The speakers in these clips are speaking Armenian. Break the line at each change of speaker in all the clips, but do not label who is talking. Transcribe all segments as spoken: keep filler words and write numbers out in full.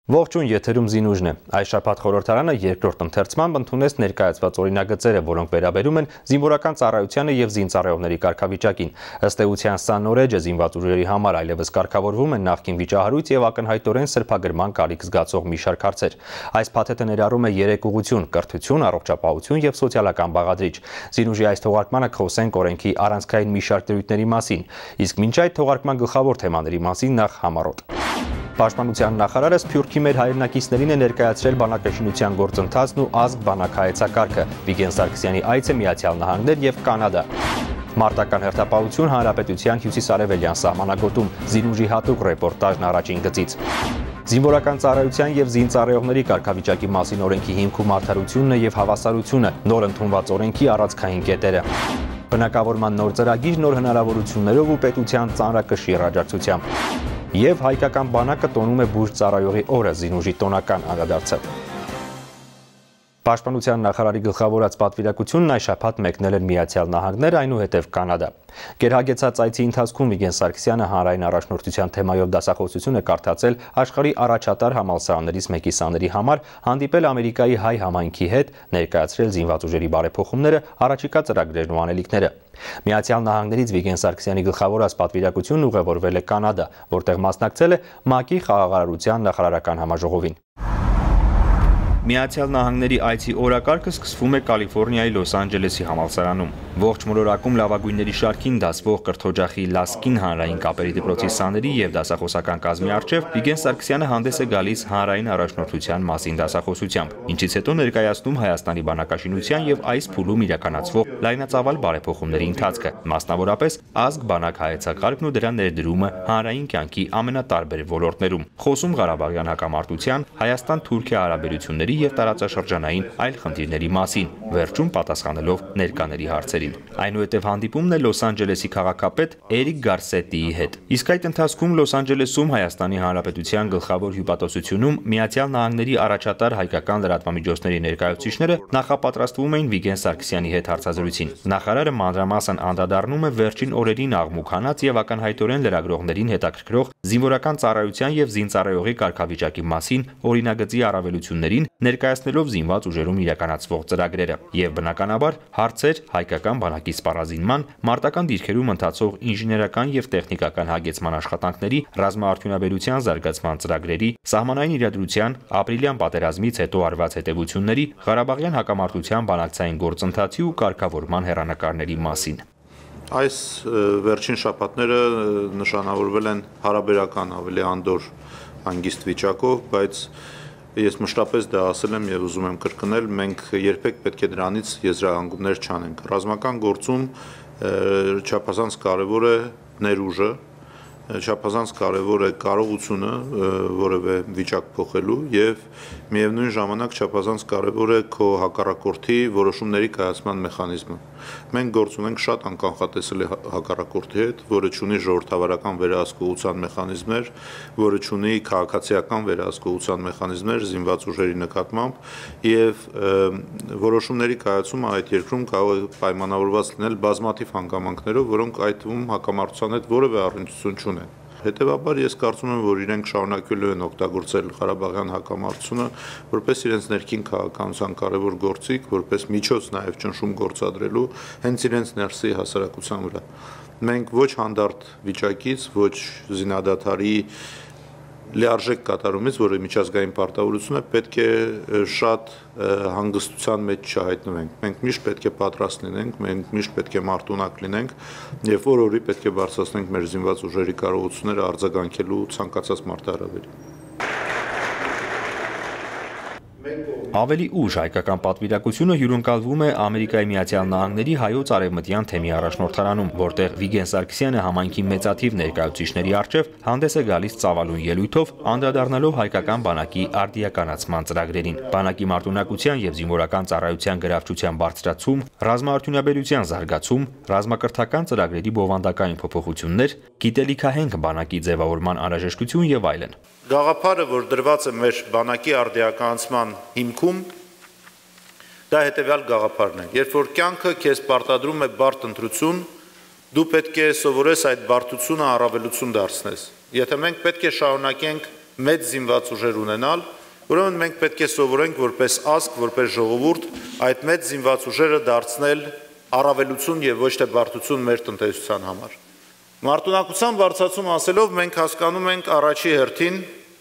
Ողջույն, եթերում Զինուժն է։ Այս շաբաթ խորհրդարանը երկրորդ ընթերցմամբ ընդունեց ներկայացված օրինագծերը, որոնք վերաբերում են զինվորական ծառայությանը եւ զինծառայողների կարգավիճակին։ Ըստ էության, սա նորեջը զինված ուժերի համար այլևս կարգավորվում են նախկին վիճահարույց եւ ակնհայտորեն սրբագրման կարիք զգացող մի շարք հարցեր։ Այս փաթեթը ներառում է երեք ուղղություն՝ կրթություն, առողջապահություն եւ սոցիալական բաղադրիչ։ Զինուժի այս թողարկմանը կխոսենք օրենքի առանցքային մի շարք դրույթների մասին, իսկ մինչ այդ թողարկման գլխավոր թեմաների մասին նախ համառոտ։ Պաշտպանության նախարարը Սփյուռքի մեր հայրենակիցներին է ներկայացրել բանակաշինության գործընթացն ու ազգ բանակահայեցակարգը, Վիգեն Սարգսյանի այցը Միացյալ Նահանգներ եւ Կանադա։ Մարտական հերթապահություն հանրապետության հյուսիսարևելյան սահմանագոտում, Զինուժի հատուկ ռեպորտաժն առաջին գծից։ Զինվորական ծառայության եւ զինծառայողների կարգավիճակի մասին օրենքի հիմքում արդարությունն է եւ հավասարությունը, նոր ընդունված օրենքի առանցքային կետերը։ Բնակավորման նոր ծրագիր, նոր հնարավորություններով ու պետության ծանրակշիռ աջակցությամբ։ Եվ հայկական բանակը տոնում է բուժ ծառայողի օրը, Զինուժի տոնական անդրադարձը։ Պաշտպանության նախարարի գլխավորած պատվիրակությունն այս շաբաթ մեկնել էր Միացյալ Նահանգներ, այնուհետև Կանադա։ Գերհագեցած այցի ընթացքում Վիգեն Սարգսյանը հանրային առաջնորդության թեմայով դասախոսություն է կարդացել աշխարհի առաջատար համալսարաններից մեկի սաների համար, հանդիպել Ամերիկայի հայ համայնքի հետ, ներկայացրել զինված ուժերի բարեփոխումները, առաջիկա ծրագրերն ու անելիքները։ Միացյալ Նահանգներից Վիգեն Սարգսյանի գլխավորած պատվիրակությունն ուղևորվել է Կանադա, որտեղ մասնակցել է ՄԱԿ-ի խաղաղարարության նախարարական համաժողովին։ Միացյալ Նահանգների այցի օրակարգը սկսվում է Կալիֆոռնիայի Լոս Անջելեսի համալսարանում։ Ողջ մոլորակում լավագույնների շարքին դասվող կրթօջախի Լասկին հանրային կապերի դպրոցի սաների եւ դասախոսական կազմի առջև Վիգեն Սարգսյանը հանդես է գալիս հանրային առաջնորդության մասին դասախոսությամբ, ինչից հետո ներկայացնում Հայաստանի բանակաշինության եւ այս փուլում իրականացվող լայնածավալ բարեփոխումների ընթացքը, մասնավորապես ազգ բանակ հայեցակարգն ու դրա ներդրումը հանրային կյանքի ամենատարբեր ոլորտներում, խոսում Ղարաբաղյան հակամարտության, Հայաստան-Թուրքիա հարաբերությունների եւ տարածաշրջանային այլ խնդիրների մասին, վերջում պատասխանելով ներկաների հարցերին։ Այնուհետև հանդիպումն է Լոս Անջելեսի քաղաքապետ Էրիկ Գարսետիի հետ։ Իսկ այդ ընթացքում Լոս Անջելեսում Հայաստանի Հանրապետության գլխավոր հյուպատոսությունում Միացյալ Նահանգների առաջատար հայկական լրատվամիջոցների ներկայացուցիչները նախապատրաստվում էին Վիգեն Սարգսյանի հետ հարցազրույցին։ Նախարարը մանրամասն անդրադառնում է վերջին օրերին աղմուկ հանած եւ ակնհայտորեն լրագրողներին հետաքրքրող զինվորական ծառայության եւ զինծառայողի կարգավիճակի մասին օրինագծի առավելություններին, ներկայացնելով զինված ուժերում իրականացվող ծրագրերը եւ բնականաբար հարցեր հայկական բանակի սպառազինման, մարտական դիրքերում ընթացող ինժեներական եւ տեխնիկական հագեցման աշխատանքների, ռազմաարդյունաբերության զարգացման ծրագրերի, սահմանային իրադրության, ապրիլյան պատերազմից հետո արված հետևությունների, Ղարաբաղյան հակամարտության բանակցային գործընթացի ու կարգավորման հեռանկարների մասին։
Այս վերջին շաբաթները նշանավորվել են հարաբերական ավելի անդոր հանգիստ վիճակով, բայց ես մշտապես դա ասել եմ եւ ուզում եմ կրկնել, մենք երբեք պետք է դրանից եզրահանգումներ չանենք։ Ռազմական գործում չափազանց կարևոր է ներուժը, չափազանց կարևոր է կարողությունը որևէ վիճակ փոխելու եւ միևնույն ժամանակ չափազանց կարևոր է քո հակառակորդի որոշումների կայացման մեխանիզմը։ Մենք գործ ունենք շատ անկանխատեսելի հակառակորդի հետ, որը ունի ժողովրդավարական վերահսկողության մեխանիզմներ, որը ունի քաղաքացիական վերահսկողության մեխանիզմներ զինված ուժերի նկատմամբ եւ որոշումների կայացումը այդ երկրում կարող է պայմանավորված լինել բազմաթիվ հանգամանքներով, որոնք այդ թվում հակամարտության հետ որևէ առնչություն չունեն։ Հետևաբար ես կարծում եմ, որ իրենք շարունակելու են օգտագործել Ղարաբաղյան հակամարտությունը որպես իրենց ներքին քաղաքականության կարևոր գործիք, որպես միջոց նաև ճնշում գործադրելու հենց իրենց ներսի հասարակության վրա։ Մենք ոչ հանդարտ վիճակից, ոչ զինադադարի լիարժեք կատարումից, որը միջազգային պարտավորություն է, պետք է շատ հանգստության մեջ չհայտնվենք։ Մենք միշտ պետք է պատրաստ լինենք, մենք միշտ պետք է մարտունակ լինենք եւ օր-օրի պետք է բարձրացնենք մեր զինված ուժերի կարողությունները արձագանքելու ցանկացած մարտահրավերի։
Ավելի ուշ հայկական պատվիրակությունը հյուրընկալվում է Ամերիկայի Միացյալ Նահանգների հայոց արևմտյան թեմի առաջնորդարանում, որտեղ Վիգեն Սարգսյանը համայնքի մեծաթիվ ներկայացուցիչների առջև հանդես է գալիս ծավալուն ելույթով, անդրադառնալով հայկական բանակի արդիականացման ծրագրերին, բանակի մարտունակության եւ զինվորական ծառայության գրավչության բարձրացում, ռազմաարդյունաբերության զարգացում, ռազմակրթական ծրագրերի բովանդակային փոփոխություններ, գիտելիքահենք բանակի ձևավորման անհրաժեշտություն եւ այլն։
Գաղափարը, որ դրված է մեր բանակի արդիականացման հիմքում, դա հետևյալ գաղափարն է։ Երբ որ կյանքը քեզ պարտադրում է բարդ ընտրություն, դու պետք է սովորես այդ բարդությունը առավելություն դարձնես։ Եթե մենք պետք է շարունակենք մեծ զինված ուժեր ունենալ, ուրեմն մենք պետք է սովորենք որպես ազգ, որպես ժողովուրդ այդ մեծ զինված ուժերը դարձնել առավելություն եւ ոչ թե բարդություն մեր տնտեսության համար։ Մարտունակության բարձրացում ասելով մենք հասկանում ենք առաջի հերթին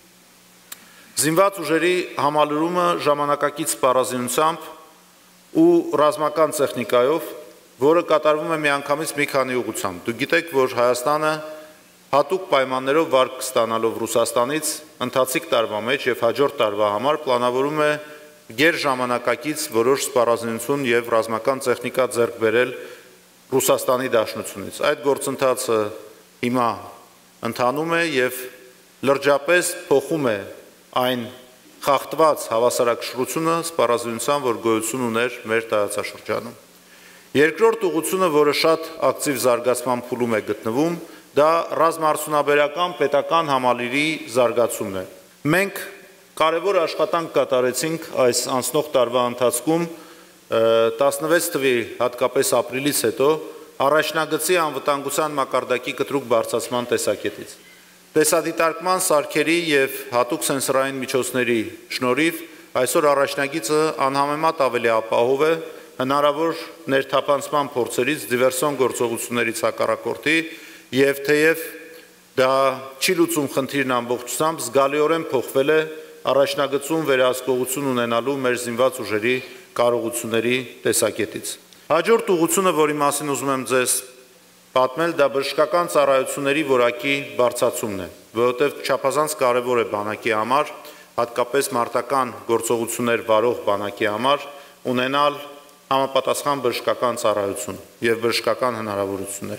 զինված ուժերի համալրումը ժամանակակից սպառազինությամբ ու ռազմական տեխնիկայով, որը կատարվում է միանգամից մի քանի ուղղությամբ։ Դուք գիտեք, որ Հայաստանը հատուկ պայմաններով վարկ ստանալով Ռուսաստանից ընթացիկ տարվա մեջ եւ հաջորդ տարվա համար պլանավորում է գերժամանակակից որոշ սպառազինություն եւ ռազմական տեխնիկա ձեռք բերել Ռուսաստանի Դաշնությունից։ Այդ գործընթացը հիմա ընթանում է եւ լրջապես փոխում է այն խախտված հավասարակշռությունը սպառազինության, որ գոյություն ուներ մեր տարածաշրջանում։ Երկրորդ ուղղությունը, որը շատ ակտիվ զարգացման փուլում է գտնվում, դա ռազմաարդյունաբերական պետական համալիրի զարգացումն է։ Մենք կարևոր աշխատանք կատարեցինք այս անցնող տարվա ընթացքում տասնվեց թվականի հատկապես ապրիլից հետո առաջնագծի անվտանգության մակարդակի կտրուկ բարձրացման տեսակետից։ Տեսադիտարկման սարքերի եւ հատուկ սենսորային միջոցների շնորհիվ այսօր առաջնագիծը անհամեմատ ավելի ապահով է հնարավոր ներթափանցման փորձերից, դիվերսիոն գործողություններից հակառակորդի եւ թեև դա չի լուծում խնդիրն ամբողջությամբ, զգալիորեն փոխվել է առաջնագծում վերահսկողություն ունենալու մեր զինված ուժերի կարողությունների տեսակետից։ Հաջորդ ուղղությունը, որի մասին ուզում եմ ձեզ պատմել, դա բժշկական ծառայությունների որակի բարձրացումն է, որովհետև չափազանց կարևոր է բանակի համար, հատկապես մարտական գործողություններ վարող բանակի համար ունենալ համապատասխան բժշկական ծառայություն եւ բժշկական հնարավորություններ։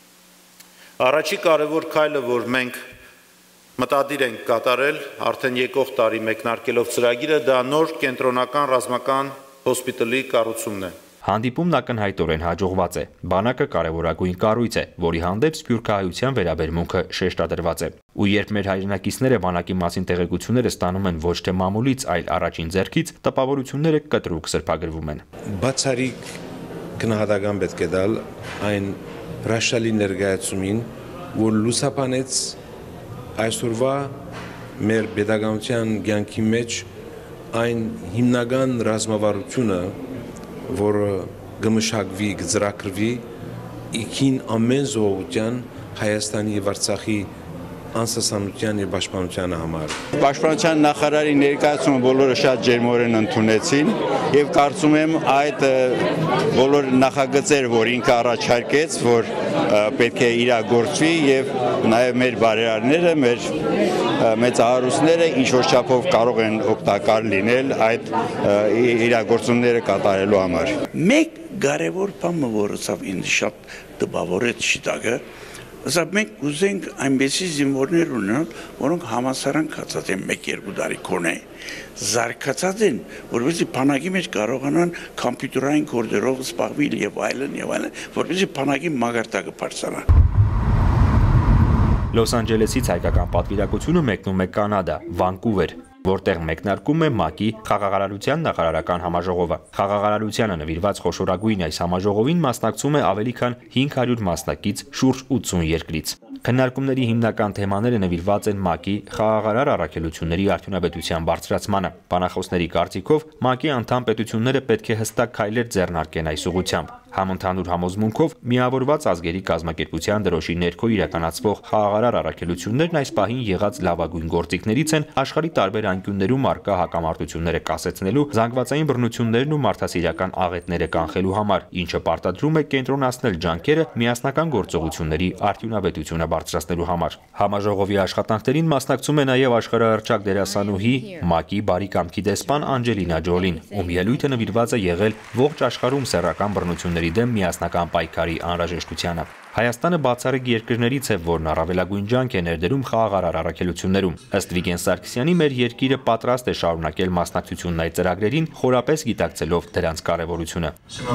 Առաջի կարևոր քայլը, որ մենք մտադիր ենք կատարել, արդեն եկող տարի մեկնարկելով ծրագիրը, դա նոր կենտրոնական ռազմական հոսպիտալի կառուցումն է։
Հանդիպումն ակնհայտորեն հաջողված է։ Բանակը կարևորագույն կառույց է, որի հանդեպ սփյուռքահայության վերաբերմունքը շեշտադրված է։ Ու երբ մեր հայրենակիցները բանակի մասին տեղեկությունները ստանում են ոչ թե մամուլից, այլ առաջին ձեռքից, տպավորությունները կտրուկ սրբագրվում են։
Բացառիկ գնահատական պետք է տալ այն հրաշալի ներկայացումին, որ լուսաբանեց այսօրվա մեր pedagogical կյանքի մեջ այն հիմնական ռազմավարությունը, որը գմշակվի, գծրակրվի իքին ամեն զողության Հայաստանի եւ Արցախի անսասանության եւ պաշտպանության համար։
Պաշտպանության նախարարի ներկայացումը բոլորը շատ ջերմորեն ընդունեցին եւ կարծում եմ այդ բոլոր նախագծերը, որ ինքը առաջարկեց, որ պետք է իրագործվի եւ նաեւ մեր բարերարները, մեր մեծահարուստները ինչ որ չափով կարող են օգտակար լինել այդ իրագործումները կատարելու համար։
Մեկ կարևոր բան, որը ինձ շատ տպավորեց շիտակը, Սա մենք ուզենք այնպեսի զինվորներ ունենալ, որոնք համասարան կացած են մեկ-երկու տարի կոնե, զարգացած են, որպեսզի բանակի մեջ կարողանան կոմպյուտերային կոդերով զբաղվել եւ այլն եւ այլն, որպեսզի բանակի մագարտակը բարձրանա։
Լոս Անջելեսից հայկական պատվիրակությունը մեկնում է Կանադա, Վանկուվեր, որտեղ մեկնարկում է ՄԱԿ-ի խաղաղարարության նախարարական համաժողովը։ Խաղաղարարությանը նվիրված խոշորագույն այս համաժողովին մասնակցում է ավելի քան հինգ հարյուր մասնակից շուրջ ութսուն երկրից։ Քննարկումների հիմնական թեմաները նվիրված են ՄԱԿ-ի խաղաղարար առաքելությունների արդյունավետության բարձրացմանը։ Բանախոսների կարծիքով ՄԱԿ-ի անդամ պետությունները պետք է հստակ քայլեր ձեռնարկեն այս ուղղությամբ։ Համընդհանուր համոզմունքով միավորված ազգերի կազմակերպության դրոշի ներքո իրականացվող խաղաղարար առաքելություններն այս պահին եղած լավագույն գործիքներից են աշխարհի տարբեր անկյուններում առկա հակամարտությունները կասեցնելու, զանգվածային բռնություններն ու մարդասիրական աղետները կանխելու համար, ինչը պարտադրում է կենտրոնացնել ջանքերը միասնական գործողությունների արդյունավետությունը բարձրացնելու համար։ Համաժողովի աշխատանքներին մասնակցում է նաև աշխարհահռչակ դերասանուհի ՄԱԿ-ի բարի կամքի դեսպան Անջելինա Ջոլին, ում ելույթը նվիրված է եղել ողջ աշխարհում սեռական բռնությունների դեմ միասնական պայքարի անհրաժեշտությանը։ Հայաստանը բացառիկ երկրներից է, որն առավելագույն ջանք է ներդրում խաղաղարար առաքելություններում։ Ըստ Վիգեն Սարգսյանի, մեր երկիրը պատրաստ է շարունակել մասնակցությունն այդ ծրագրերին, խորապես գիտակցելով դրանց կարևորությունը։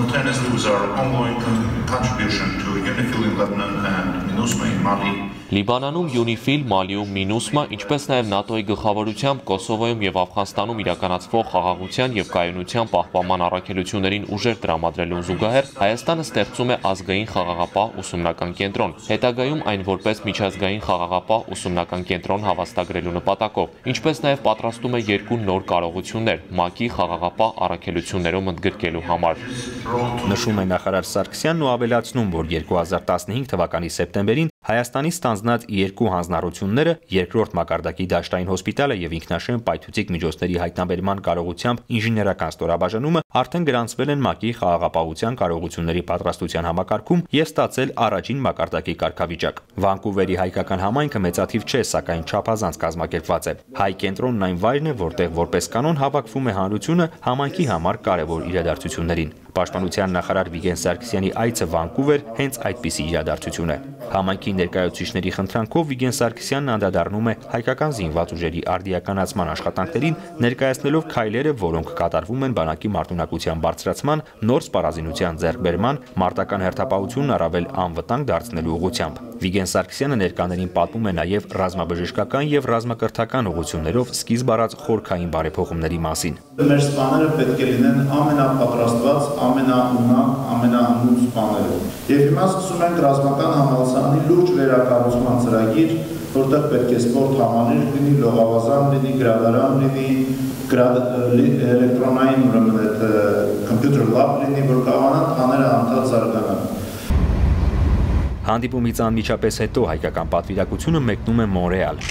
Լիբանանում, ՅՈՒՆԻՖԻԼ, Մալիում, Մինուսմա, ինչպես նաև ՆԱՏՕ-ի գլխավորությամբ Կոսովոյում եւ Աֆղանստանում իրականացվող խաղաղության եւ կայունության պահպանման առաքելություններին ուժեր տրամադրելուն զուգահեռ Հայաստանը ստեղծում է ազգային խաղաղապահ ուսումնական ուսումնական կենտրոն, հետագայում այն որպես միջազգային խաղաղապահ ուսումնական կենտրոն հավաստագրելու նպատակով, ինչպես նաև պատրաստում է երկու նոր կարողություններ ՄԱԿ-ի խաղաղապահ առաքելություններում ընդգրկելու համար։
Նշում է նախարար Սարգսյանն ու ավելացնում, որ երկու հազար տասնհինգ թվականի սեպտեմբերին Հայաստանի ստանձնած երկու հանձնառությունները երկրորդ մակարդակի դաշտային հոսպիտալը եւ ինքնաշեն պայթուցիկ միջոցների հայտնաբերման կարողությամբ ինժեներական ստորաբաժանումը արդեն գրանցվել են ՄԱԿ-ի խաղաղապահության կարողությունների պատրաստության համակարգում եւ ստացել առաջին մակարդակի կարգավիճակ։ Վանկուվերի հայկական համայնքը մեծաթիվ չէ, սակայն չափազանց կազմակերպված է։ Հայ կենտրոնն այն վայրն է, որտեղ որպես կանոն հավաքվում է հանրությունը համայնքի համար կարևոր իրադարձություններին։ Պաշտպանության նախարար Վիգեն Սարգսյանի այցը Վանկուվեր հենց այդպիսի իրադարձություն է։ Համայնքի ներկայացուցիչների խնդրանքով Վիգեն Սարգսյանն անդրադառնում է հայկական զինված ուժերի արդիականացման աշխատանքներին, ներկայացնելով քայլերը, որոնք կատարվում են բանակի մարտունակության բարձրացման, նոր սպառազինության ձեռքբերման, մարտական հերթապահությունն առավել անվտանգ դարձնելու ուղղությամբ։ Վիգեն Սարգսյանը ներկաներին պատմում է նաև ռազմաբժշկական եւ ռազմակրթական ուղղություններով սկիզբ առած խորքային բարեփոխումների մասին։
Մեր սպաները պետք է լինեն ամենապատրաստված, ամենաունակ, ամենահմուտ սպաները։ Եվ հիմա սկսում ենք ռազմական համալսարանի լուրջ վերակառուցման ծրագիր, որտեղ պետք է սպորտ համալիր լինի, լողավազան լինի, գրադարան լինի, էլեկտրոնային ուրեմն այդ computer lab լինի, որ կարողանան թաները անդադ զարգանան։
Հանդիպումից անմիջապես հետո հայկական պատվիրակությունը մեկնում է Մոնրեալ։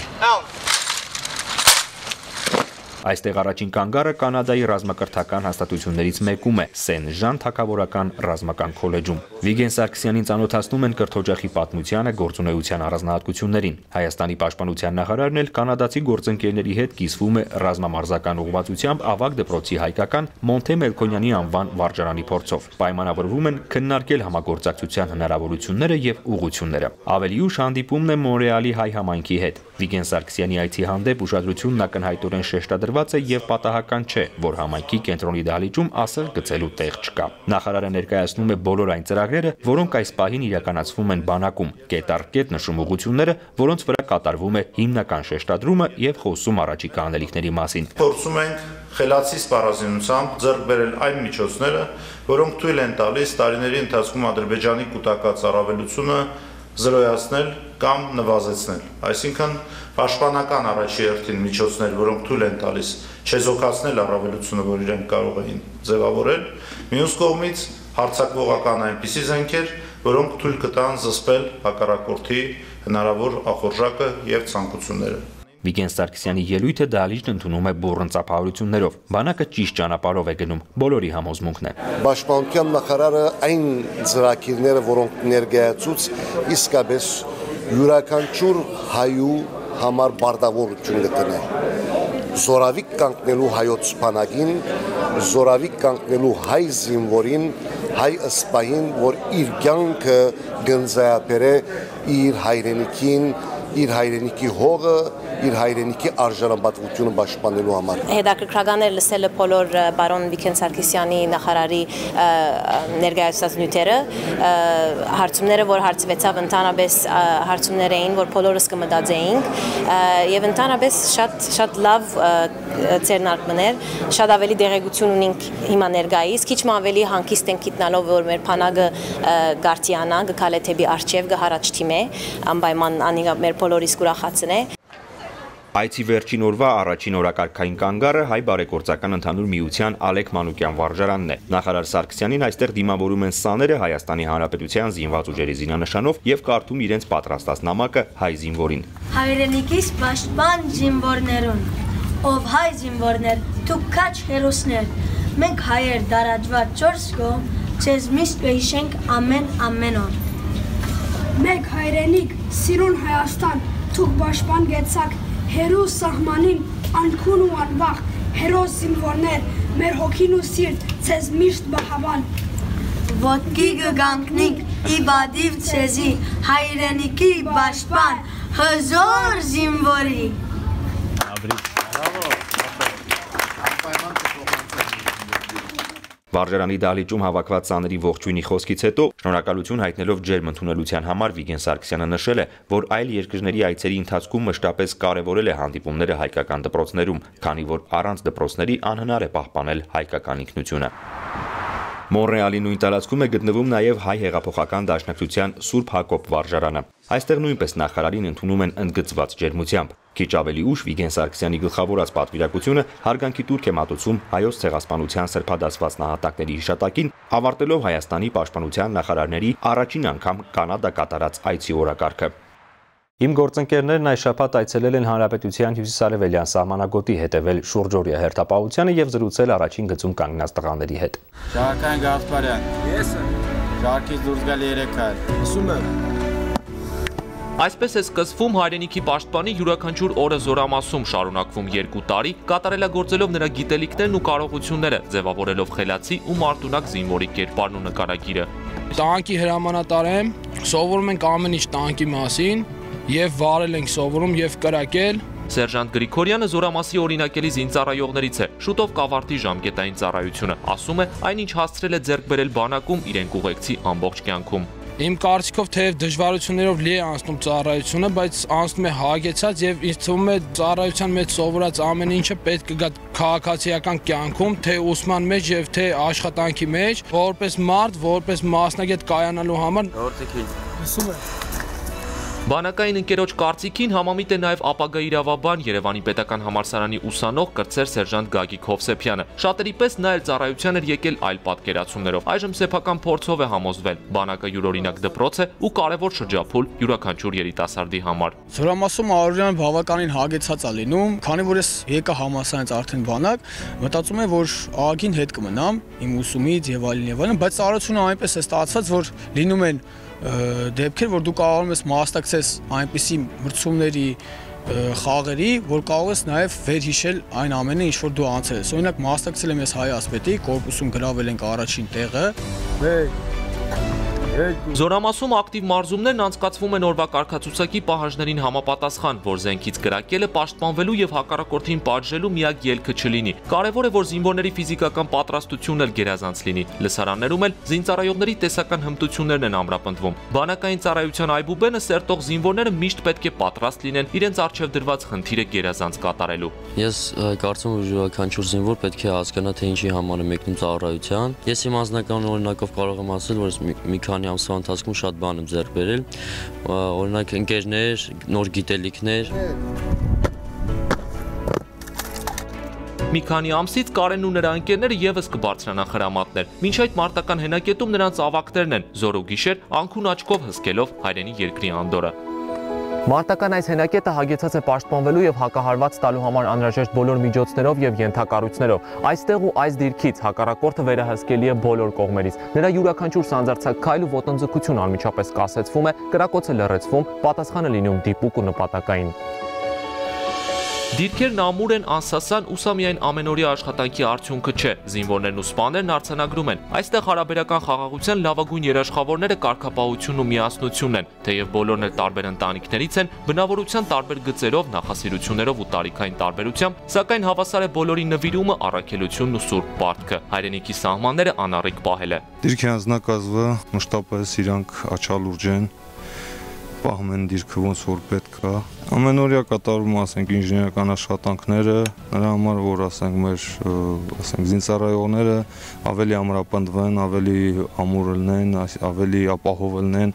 Այստեղ առաջին կանգառը Կանադայի ռազմակրթական հաստատություններից մեկում է Սեն-Ժան թագավորական ռազմական քոլեջում։ Վիգեն Սարգսյանին ծանոթացնում են կրթօջախի պատմությանը, գործունեության առանձնահատկություններին։ Հայաստանի պաշտպանության նախարարն էլ կանադացի գործընկերների հետ կիսվում է ռազմամարզական ուղղվածությամբ ավագ դպրոցի հայկական Մոնթե Մելքոնյանի անվան վարժարանի փորձով։ Պայմանավորվում են քննարկել համագործակցության հնարավորությունները եւ ուղղությունները։ Ավելի ուշ հանդիպումն է Մոնրեալի հայ համայնքի հետ։ Վիգեն Սարգսյանի այցի հանդեպ ուշադրությունն ակնհայտորեն շեշտադրված է եւ պատահական չէ, որ համայնքի կենտրոնի դահլիճում ասել գծելու տեղ չկա։ Նախարարը ներկայացնում է բոլոր այն ծրագրերը, որոնք այս պահին իրականացվում են բանակում, կետ առ կետ նշում ուղղությունները, որոնց վրա կատարվում է հիմնական շեշտադրումը եւ խոսում առաջիկա անելիքների մասին։
Փորձում ենք խելացի սպառազինությամբ ձեռք բերել այն միջոցները, որոնք թույլ են տալիս տարիների ընթացքում Ադրբեջանի կուտակած առավելությունը զրոյացնել կամ նվազեցնել։ Այսինքն պաշտպանական առաջի հերթին միջոցներ, որոնք թույլ են տալիս չեզոքացնել առավելությունը, որ իրենք կարող էին ձևավորել, մյուս կողմից հարձակվողական այնպիսի զենքեր, որոնք թույլ կտան զսպել հակառակորդի հնարավոր ախորժակը եւ ցանկությունները։
Վիգեն Սարգսյանի ելույթը դահլիճն ընդունում է բուռն ծափահարություններով։ Բանակը ճիշտ ճանապարհով է գնում, բոլորի համոզմունքն է։
Պաշտպանության նախարարը այն ծրագիրները, որոնք ներկայացուց, իսկապես յուրաքանչյուր հայու համար բարտավորություն կտնի։ Զորավիկ կանգնելու հայոց բանակին, զորավիկ կանգնելու հայ զինվորին, հայ ըսպային, որ իր կյանքը գնձայապեր է իր հայրենիքին, իր հայրենիքի հողը, իր հայրենիքի արժանապատվությունը պաշտպանելու համար։
Հետաքրքրական էր լսել բոլոր բարոն Վիգեն Սարգսյանի նախարարի ներկայացած նյութերը, հարցումները, որ հարցվեցավ, ընդհանրապես հարցումներ էին, որ բոլորս կմտածեինք, եւ ընդհանրապես շատ շատ լավ ձեռնարկում էր, շատ ավելի դեղեցություն ունենք հիմա ներկայիս, քիչ ավելի հանգիստ ենք գտնալով, որ մեր բանակը գարտիանա, գկալե թեպի արչև գհարաճ թիմե, անպայման անիգա մեր բոլորիս ուրախացն է։
Այցի վերջին օրվա առաջին օրակարգային կանգառը հայ բարեգործական ընդհանուր միության Ալեք Մանուկյան վարժարանն է։ Նախարար Սարգսյանին այստեղ դիմավորում են սաները Հայաստանի Հանրապետության զինված ուժերի զինանշանով եւ կարդում իրենց պատրաստած նամակը հայ զինվորին։
Հայրենիքիս պաշտպան զինվորներուն, ով հայ զինվորներ, դուք քաչ հերոսներ, մենք հայեր դարաջված չորս կողմ, ցեզ միշտ կհիշենք ամեն ամեն օր։
Մեկ հայրենիք, սիրուն Հայաստան, դուք պաշտպան գեցաք հերու սահմանին անքուն ու անվախ, հերոս զինվորներ, մեր հոգին ու սիրտ, ցեզ միշտ բահավան։
Ոտքի կգանքնիկ, իբադիվ ցեզի, հայրենիքի պաշտպան, հզոր զինվորի։
Վարժարանի դահլիճում հավաքված սաների ողջույնի խոսքից հետո շնորհակալություն հայտնելով ջերմ ընդունելության համար Վիգեն Սարգսյանը նշել է, որ այլ երկրների այցերի ընթացքում մշտապես կարևորել է հանդիպումները հայկական դպրոցներում, քանի որ առանց դպրոցների անհնար է պահպանել հայկական ինքնությունը։ Մոնրեալի նույն տարածքում է գտնվում նաև հայ հեղափոխական դաշնակցության Սուրբ Հակոբ վարժարանը։ Այստեղ նույնպես նախարարին ընդունում են ընդգծված ջերմությամբ։ Քիչ ավելի ուշ Վիգեն Սարգսյանի գլխավորած պատվիրակությունը հարգանքի տուրք է մատուցում հայոց ցեղասպանության սրբադասված նահատակների հիշատակին, ավարտելով Հայաստանի պաշտպանության նախարարների առաջին անգամ Կանադա կատարած այցի օրակարգը։ Իմ գործընկերներն այս շաբաթ այցելել են Հանրապետության հյուսիսարևելյան սահմանագոտի հետևել շուրջօրյա հերթապահությանը եւ զրուցել առաջին գծում կանգնած տղաների հետ։
Շարքային Գասպարյան։ Ես եմ։ Շարքից դուրս գալ երեք հայ։ Ասում եմ։
Այսպես է սկսվում հայրենիքի պաշտպանի յուրաքանչյուր օրը Զորամասում, շարունակվում երկու տարի, կատարելագործելով նրա գիտելիքներն ու կարողությունները, ձևավորելով խելացի ու մարտունակ զինվորի կերպարն ու նկարագիրը։
Տանկի հրամանատար եմ, սովորում ենք ամեն ինչ տանկի մասին եւ վարել ենք սովորում եւ կրակել։
Սերժանտ Գրիգորյանը Զորամասի օրինակելի զինծառայողներից է, շուտով կավարտի ժամկետային ծառայությունը, ասում է, այնինչ հասցրել է ձեռք բերել բանակում իրեն կուղեկցի ամբողջ կյանքում։
Իմ կարծիքով թեև դժվարություններով լի է անցնում ծառայությունը, բայց անցնում է հագեցած եւ ինձ թվում է ծառայության մեջ սովորած ամեն ինչը պետք է գա քաղաքացիական կյանքում, թե ուսման մեջ եւ թե աշխատանքի մեջ, որպես մարդ, որպես մասնագետ կայանալու համար։ Ասում եմ
Բանակային ընկերոջ կարծիքին համամիտ է նաև ապագա իրավաբան Երևանի պետական համալսարանի ուսանող կրտսեր սերժանտ Գագիկ Հովսեփյանը։ Շատերի պես նա էլ ծառայության էր եկել այլ պատկերացումներով։ Այժմ սեփական փորձով է համոզվել։ Բանակը յուրօրինակ դպրոց է ու կարևոր շրջափուլ յուրաքանչյուր երիտասարդի համար։
Զորամասում առօրյան բավականին հագեցած է լինում, քանի որ ես եկա համալսարանից արդեն բանակ, մտածում եմ, որ աղագին հետ կմնամ իմ ուսումից եւ այլն եւ այլն, բայց ծառայությունը այնպես է ստացված, որ լինում են դեպքեր, որ դու կարողանում ես մասնակցես այնպիսի մրցումների խաղերի, որ կարող ես նաև վերհիշել այն ամենը, ինչ որ դու անցել ես։ Օրինակ մասնակցել եմ ես Հայ ասպետի կորպուսում գրավել ենք առաջին տեղը։
Զորամասում ակտիվ մարզումներն անցկացվում են օրվա կարգացուցակի պահանջներին համապատասխան, որ զենքից կրակելը պաշտպանվելու եւ հակառակորդին պատժելու միակ ելքը չլինի։ Կարևոր է, որ զինվորների ֆիզիկական պատրաստությունն էլ գերազանց լինի։ Լսարաններում էլ զինծառայողների տեսական հմտություններն են ամրապնդվում։ Բանակային ծառայության այբուբենը սերտող զինվորները միշտ պետք է պատրաստ լինեն իրենց առջև դրված խնդիրը գերազանց կատարելու։
Ես կարծում եմ, որ յուրաքանչյուր զինվոր պետք է հասկանա, թե ինչի համար է մեկնում ծառայության։ Ես իմ անձնական օրինակով կարող եմ ասել, որ մի քանի ամսվա ընթացքում շատ բան եմ ձեռք բերել, օրինակ ընկերներ, նոր գիտելիքներ։
Մի քանի ամսից Կարենն ու նրա ընկերները եւս կբարձրանան խրամատներ։ Մինչ այդ մարտական հենակետում նրանց ավակներն են, զոր ու գիշեր անքուն աչքով հսկելով հայրենի երկրի անդորը։
Մարտական այս հենակետը հագեցած է պաշտպանվելու եւ հակահարված տալու համար անհրաժեշտ բոլոր միջոցներով եւ ենթակառույցներով։ Այստեղ ու այս դիրքից հակառակորդը վերահսկելի է բոլոր կողմերից։ Նրա յուրաքանչյուր սանձարձակ քայլ ու ոտնձգություն անմիջապես կասեցվում է, կրակոցը լռեցվում, պատասխանը լինում դիպուկ ու նպատակային։
Դիրքերն ամուր են, անսասան, ու սա միայն ամենօրյա աշխատանքի արդյունքը չէ։ Զինվորներն ու սպաներն արձանագրում են։ Այստեղ հարաբերական խաղաղության լավագույն երաշխավորները կարգապահությունն ու միասնությունն են, թեև բոլորն էլ տարբեր ընտանիքներից են, բնավորության տարբեր գծերով, նախասիրություններով ու տարիքային տարբերությամբ, սակայն հավասար է բոլորի նվիրումը, առաքելությունն ու սուրբ պարտքը։ Հայրենիքի սահմանները անառիկ պահել է։
Դիրքի անձնակազմը մշտապես իրանք աչալուրջ են, պահում են դիրքը ոնց որ պետք է։ Ամենօրյա կատարում ասենք ինժեներական աշխատանքները, նրա համար որ ասենք մեր ասենք զինծառայողները ավելի ամրապնդվեն, ավելի ամուր լինեն, ավելի ապահով լինեն։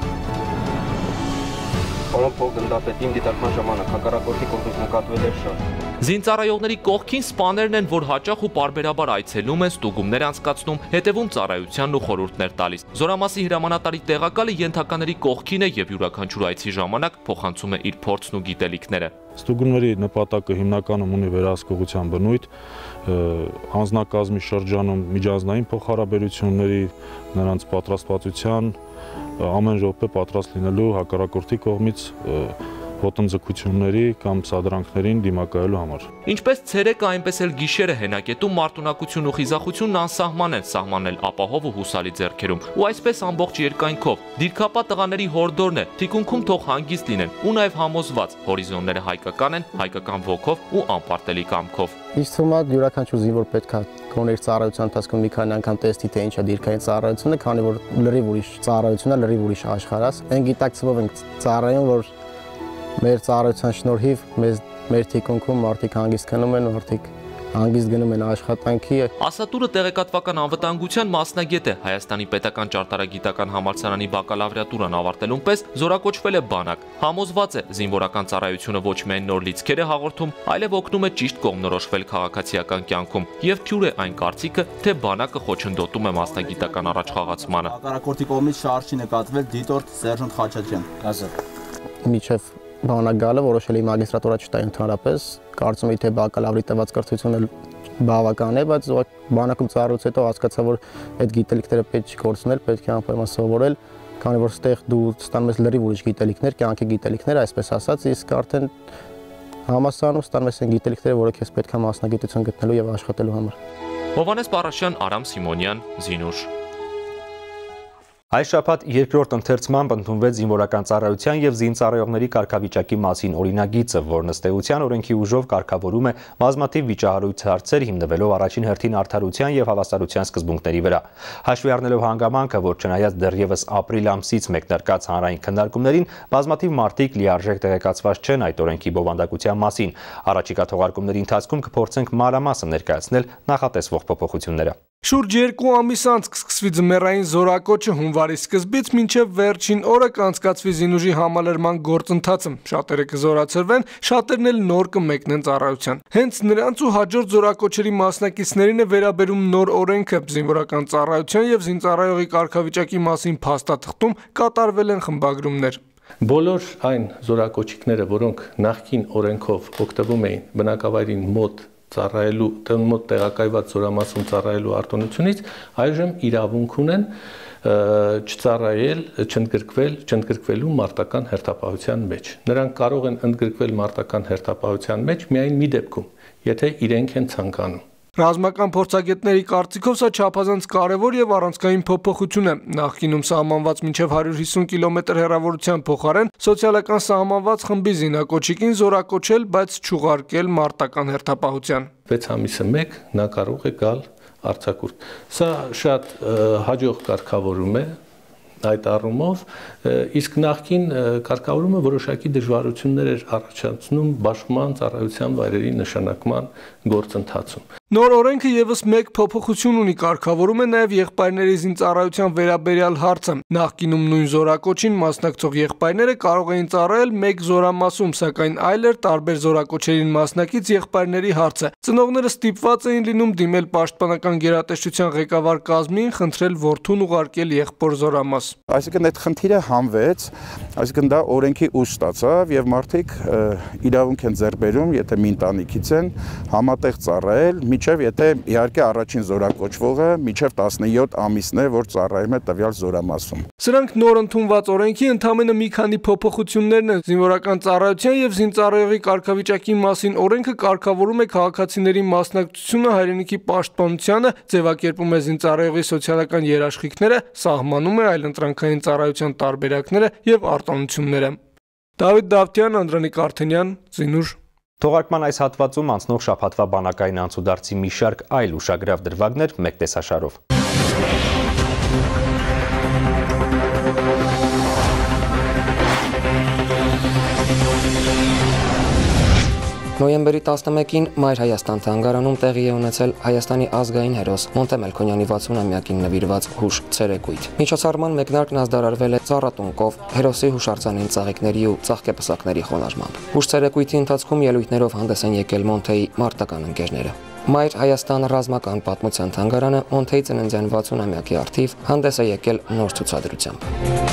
Պարոն գնդապետի դիտարկման ժամանակ հակառակորդի կողմից նկատվել էր շատ։
Զինծառայողների կողքին սպաներն են, որ հաճախ ու պարբերաբար այցելում են, ստուգումներ անցկացնում, հետևում ծառայությանն ու խորհուրդներ տալիս։ Զորամասի հրամանատարի տեղակալը ենթակաների կողքին է եւ յուրաքանչյուր այցի ժամանակ փոխանցում է իր փորձն ու գիտելիքները։
Ստուգումների նպատակը հիմնականում ունի վերահսկողության բնույթ, անձնակազմի շրջանում միջանձնային փոխհարաբերությունների, նրանց պատրաստվածության, ամեն րոպե պատրաստ լինելու հակառակորդի կողմից ոտնձգությունների կամ սադրանքներին դիմակայելու համար։
Ինչպես ցերեկը, այնպես էլ գիշերը հենակետում մարտունակություն ու խիզախությունն անսահման են, սահմանել ապահով ու հուսալի ձեռքերում, ու այսպես ամբողջ երկայնքով։ Դիրքապա տղաների հորդորն է, թիկունքում թող հանգիստ լինեն ու նաև համոզված, հորիզոնները հայկական են, հայկական ոգով ու անպարտելի կամքով։
Ինձ թվում է յուրաքանչյուր զինվոր պետք է կողմերի ծառայության ընթացքում մի քանի անգամ տեսնի, թե ինչ է դիրքային ծառայությունը, քանի որ լրիվ ուրիշ ծառայությունն է, լրիվ ուրիշ աշխարհ է։ Այն գիտակցվով ենք ծառայում, որ մեր ծառայության շնորհիվ մեզ մեր թիկունքում մարդիկ հանգիստ քնում են, մարդիկ հանգիստ գնում են աշխատանքի։
Ասատուրը տեղեկատվական անվտանգության մասնագետ է։ Հայաստանի պետական ճարտարագիտական համալսարանի բակալավրիատուրան ավարտելուն պես զորակոչվել է բանակ։ Համոզված է, զինվորական ծառայությունը ոչ միայն նոր լիցքեր է հաղորդում, այլև օգնում է ճիշտ կողմնորոշվել քաղաքացիական կյանքում, եւ թյուր է այն կարծիքը, թե բանակը խոչընդոտում է մասնագիտական առաջխաղացմանը։
Հակառակորդի կողմից շարժ չի նկատվել, դիտորդ Սերժանտ Խաչատրյան։ Գազը։
Միջև բանակ գալը որոշել էի մագիստրատուրա չտայի ընդհանրապես, կարծում էի թե բակալավրի տված կրթությունը բավական է, բայց բանակում ծառայելուց հետո հասկացա, որ այդ գիտելիքները պետք չի կորցնել, պետք է անպայման սովորել, քանի որ ստեղ դու ստանում ես լրիվ ուրիշ գիտելիքներ, կյանքի գիտելիքներ, այսպես ասած, իսկ արդեն համալսարանում ստանում ես այն գիտելիքները, որը քեզ պետք է մասնագիտություն գտնելու եւ աշխատելու համար։
Հովհաննես Պարաշյան, Արամ Սիմոնյան, Զինուշ։
Այս շաբաթ երկրորդ ընթերցմամբ ընդունվեց զինվորական ծառայության եւ զինծառայողների կարգավիճակի մասին օրինագիծը, որն ըստ էության օրենքի ուժով կարգավորում է բազմաթիվ վիճահարույց հարցեր հիմնվելով առաջին հերթին արդարության եւ հավասարության սկզբունքների վրա։ Հաշվի առնելով հանգամանքը, որ չնայած դեռևս ապրիլ ամսից մեկնարկած հանրային քննարկումներին, բազմաթիվ մարդիկ լիարժեք տեղեկացված չեն այդ օրենքի բովանդակության մասին։ Առաջիկա թողարկումների ընթացքում կփորձենք մանրամասն ներկայացնել նախատեսվող փոփոխությունները։
Շուրջ երկու ամիս անց կսկսվի ձմեռային զորակոչը հունվարի սկզբից մինչև վերջին օրը կանցկացվի զինուժի համալրման գործընթացը։ Շատերը կզորացրվեն, շատերն էլ նոր կմեկնեն ծառայության։ Հենց նրանց ու հաջորդ զորակոչերի մասնակիցներին է վերաբերում նոր օրենքը։ Զինվորական ծառայության եւ զինծառայողի կարգավիճակի մասին փաստաթղթում կատարվել են խմբագրումներ։
Բոլոր այն զորակոչիկները, որոնք նախկին օրենքով օգտվում էին բնակավայրին մոտ ծառայելու, մոտ տեղակայված զորամասում ծառայելու արտոնությունից, այժմ իրավունք ունեն չծառայել, չընդգրկվել, չընդգրկվելու մարտական հերթապահության մեջ։ Նրանք կարող են ընդգրկվել մարտական հերթապահության մեջ միայն մի դեպքում, եթե իրենք են ցանկանում։
Ռազմական փորձագետների կարծիքով սա չափազանց կարևոր եւ առանցքային փոփոխություն է։ Նախկինում սահմանված մինչև հարյուր հիսուն կիլոմետր հեռավորության փոխարեն սոցիալական սահմանված խմբի զինակոչիկին զորակոչել, բայց չուղարկել մարտական հերթապահության։
վեց ամիսը մեկ նա կարող է գալ արձակուրդ։ Սա շատ հաջող կարգավորում է այդ առումով, իսկ նախկին կարգավորումը որոշակի դժվարություններ էր առաջացնում բաշխման ծառայության վայրերի նշանակման գործընթացում։
Նոր օրենքը եւս մեկ փոփոխություն ունի, կարգավորում է նաեւ եղբայրների զինծառայության վերաբերյալ հարցը։ Նախկինում նույն զորակոչին մասնակցող եղբայրները կարող էին ծառայել մեկ զորամասում, սակայն այլ էր տարբեր զորակոչերին մասնակից եղբայրների հարցը։ Ծնողները ստիպված էին լինում դիմել պաշտպանական գերատեսչության ղեկավար կազմին, խնդրել որդուն ուղարկել եղբոր զորամաս։
Այսինքն այդ խնդիրը հանվեց, այսինքն դա օրենքի ուժ ստացավ եւ մարդիկ իրավունք են ձեռք բերում, եթե մի ընտանիքից են համատեղ ծառայել, միջև եթե իհարկե առաջին զորակոչվողը միջև տասնյոթ ամիսն է, որ ծառայում է տվյալ զորամասում։
Սրանք նոր ընդունված օրենքի ընդամենը մի քանի փոփոխություններն են։ Զինվորական ծառայության եւ զինծառայողի կարգավիճակի մասին օրենքը կարգավորում է քաղաքացիների մասնակցությունը հայրենիքի պաշտպանությանը, ձևակերպում է զինծառայողի սոցիալական երաշխիքները, սահմանում է այլընտրանքային ծառայության տարբերակները եւ արտոնությունները։ Դավիթ Դավթյան, Անդրանիկ Արթենյան, Զինուշ։
Թողարկման այս հատվածում անցնող շաբաթվա բանակային անցուդարձի մի շարք այլ ուշագրավ դրվագներ մեկ տեսաշարով։
Նոյեմբերի տասնմեկին Մայր Հայաստան թանգարանում տեղի է ունեցել Հայաստանի ազգային հերոս Մոնտե Մելքոնյանի վաթսունամյակին նվիրված հուշ ցերեկույթ։ Միջոցառման մեկնարկն ազդարարվել է ծառատունկով, հերոսի հուշարձանին ծաղիկների ու ծաղկեպսակների խոնարհմամբ։ Հուշ ցերեկույթի ընթացքում ելույթներով հանդես են եկել Մոնտեի մարտական ընկերները։ Մայր Հայաստան ռազմական պատմության թանգարանը Մոնտեի ծննդյան վաթսունամյակի առթիվ հանդես է եկել նոր ցուցադրությամբ։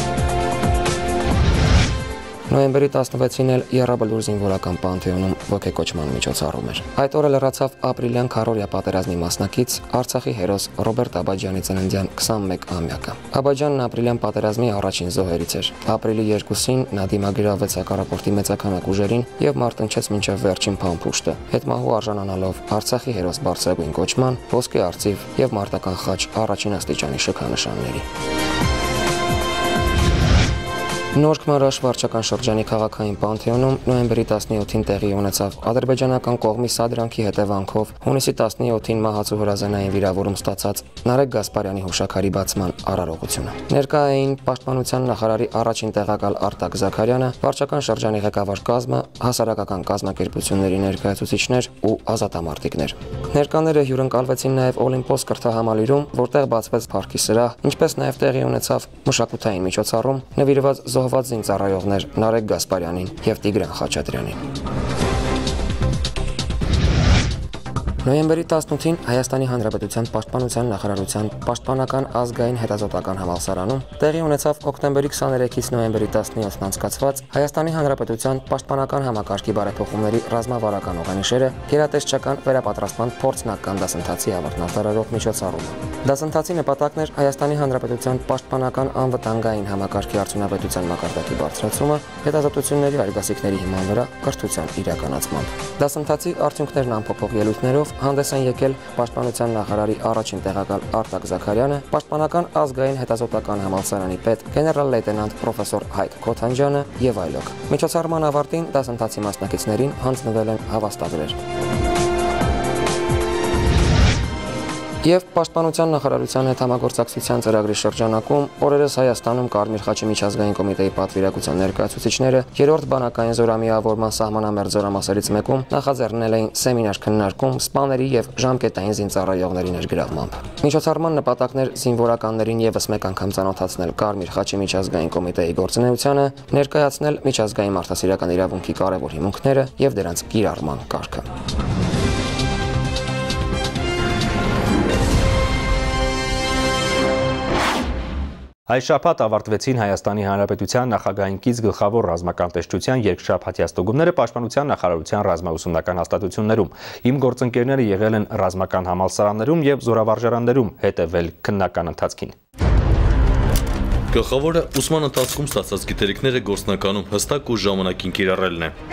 Նոյեմբերի տասնվեցին էլ Եռաբլուր զինվորական պանթեոնում ոգեկոչման միջոցառում էր։ Այդ օրը լրացավ ապրիլյան քառօրյա պատերազմի մասնակից Արցախի հերոս Ռոբերտ Աբաջյանի ծննդյան քսանմեկամյակը։ Աբաջյանն ապրիլյան պատերազմի առաջին զոհերից էր։ Ապրիլի երկուսին նա դիմագրավեց հակառակորդի մեծականակ ուժերին եւ մարտնչեց մինչեւ վերջին փամփուշտը, հետմահու արժանանալով Արցախի հերոս բարձրագույն կոչման, ոսկե արծիվ եւ մարտական խաչ առաջին աստիճանի շքանշանների։ Նորք Մարաշ վարչական շրջանի քաղաքային պանթեոնում նոյեմբերի տասնյոթին տեղի ունեցավ ադրբեջանական կողմի սադրանքի հետևանքով հունիսի տասնյոթին մահացու հրազենային վիրավորում ստացած Նարեկ Գասպարյանի հուշաքարի բացման արարողությունը։ Ներկա էին պաշտպանության նախարարի առաջին տեղակալ Արտակ Զաքարյանը, վարչական շրջանի ղեկավար կազմը, հասարակական կազմակերպությունների ներկայացուցիչներ ու ազատամարտիկներ։ Ներկաները հյուրընկալվեցին նաև Օլիմպոս կրթահամալիրում, որտեղ բացվեց փառքի սրահ, ինչպես նաև տեղի ունեցավ մշակութային միջոցառում նվիրված զոհված զինծառայողներ Նարեկ Գասպարյանին և Տիգրան Խաչատրյանին։ Նոյեմբերի տասնութին Հայաստանի Հանրապետության Պաշտպանության նախարարության Պաշտպանական ազգային հետազոտական համալսարանում տեղի ունեցավ օկտեմբերի քսաներեքից նոյեմբերի տասնյոթն անցկացված Հայաստանի Հանրապետության Պաշտպանական համակարգի բարեփոխումների ռազմավարական ուղենիշերը գերատեսչական վերապատրաստման փորձնական դասընթացի ավարտնատարարող միջոցառումը։ Դասընթացի նպատակն էր Հայաստանի Հանրապետության Պաշտպանական անվտանգային համակարգի արդյունավետության մակարդակի բարձրացումը, հետազոտությունների արգասիքների հիման վրա կրթության իրականացմամբ։ Դասընթացի արդյունքներն ամփոփող ելույթներով հանդես են եկել Պաշտպանության նախարարի առաջին տեղակալ Արտակ Զաքարյանը, Պաշտպանական ազգային հետազոտական համալսարանի պետ գեներալ լեյտենանտ պրոֆեսոր Հայկ Քոթանջյանը եւ այլոք։ Միջոցառման ավարտին դասընթացի մասնակիցներին հանձնվել են հավաստագրեր։ Եվ Պաշտպանության նախարարության հետ համագործակցության ծրագրի շրջանակում օրերս Հայաստանում Կարմիր խաչի միջազգային կոմիտեի պատվիրակության ներկայացուցիչները երրորդ բանակային զորամիավորման սահմանամերձ զորամասերից մեկում նախաձեռնել էին սեմինար քննարկում սպաների եւ ժամկետային զինծառայողների ներգրավմամբ։ Միջոցառման նպատակն էր զինվորականներին եւս մեկ անգամ ծանոթացնել Կարմիր խաչի միջազգային կոմիտեի գործունեությանը, ներկայացնել միջազգային մարդասիրական իրավունքի կարևոր հիմունքները եւ դրանց կիրառման կարգը։
Այս շաբաթ ավարտվեցին Հայաստանի Հանրապետության նախագահային կից գլխավոր ռազմական տեսչության երկշաբաթյա ստուգումները Պաշտպանության նախարարության ռազմաուսումնական հաստատություններում։ Իմ գործընկերները եղել են ռազմական համալսարաններում եւ զորավարժարաններում, հետեւել քննական ընթացքին։
Գլխավորը ուսման ընթացքում ստացած գիտելիքները գործնականում հստակ ու ժամանակին կիրառելն է։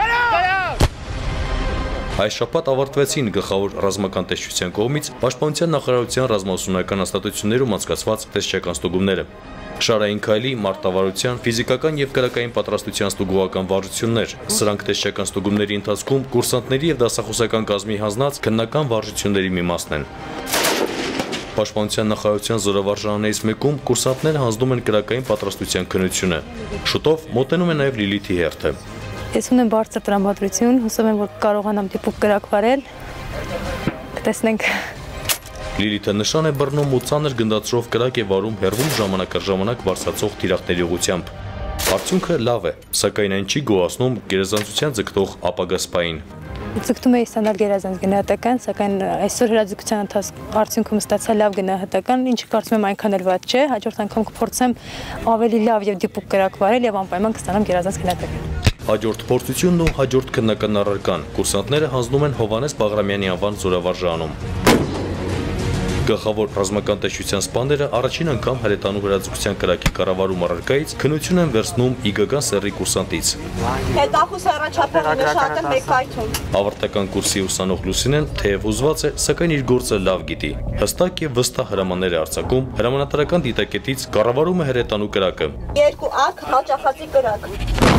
Այս շաբաթ ավարտվեցին գլխավոր ռազմական տեսչության կողմից Պաշտպանության նախարարության ռազմաուսումնական հաստատություններում անցկացված տեսչական ստուգումները։ Շարային քայլի, մարտավարության, ֆիզիկական եւ կրակային պատրաստության ստուգողական վարժություններ։ Սրանք տեսչական ստուգումների ընթացքում կուրսանտների եւ դասախոսական կազմի հանձնած քննական վարժությունների մի մասն են։ Պաշտպանության նախարարության զորավարժարաններից մեկում կուրսանտները հանձնում են կրակային պատրաստության քննությունը։ Շուտով մոտենում է նաեւ Լիլիթի հերթը։
Ես ունեմ բարձր տրամադրություն, հուսով եմ, որ կարողանամ դիպուկ կրակ վարել։ Կտեսնենք։
Լիլիթը նշան է բռնում ու ծանր գնդացրով կրակ է վարում հեռվում ժամանակ առ ժամանակ բարձրացող թիրախների ուղղությամբ։ Արդյունքը լավ է, սակայն այն չի գոհացնում գերազանցության ձգտող ապագա սպային։
Ձգտում էի ստանալ գերազանց գնահատական, սակայն այսօր հրաձգության ընթացքում արդյունքում ստացա լավ գնահատական, ինչը կարծում եմ այնքան էլ վատ չէ, հաջորդ անգամ կփորձեմ ավելի լավ եւ դիպուկ կրակ վարել եւ անպայման կստանամ գերազանց գնահատական։
Հաջորդ փորձությունն ու հաջորդ քննական առարկան կուրսանտները հանձնում են Հովհաննես Բաղրամյանի անվան զորավարժանում։ Գլխավոր ռազմական տեսչության սպաները առաջին անգամ հրետանու հրաձգության կրակի կառավարում առարկայից քննություն են վերցնում Իգական սեռի կուրսանտից։
Հետախուս առաջապահ նշանակն մեկ այթում։
Ավարտական կուրսի ուսանող Լուսինեն թեև ուզված է, սակայն իր գործը լավ գիտի։ Հստակ եւ վստահ հրամաններ է արձակում, հրամանատարական դիտակետից կառավարում է հրետանու կրակը։
Երկու ակ հաճախածի կրակ։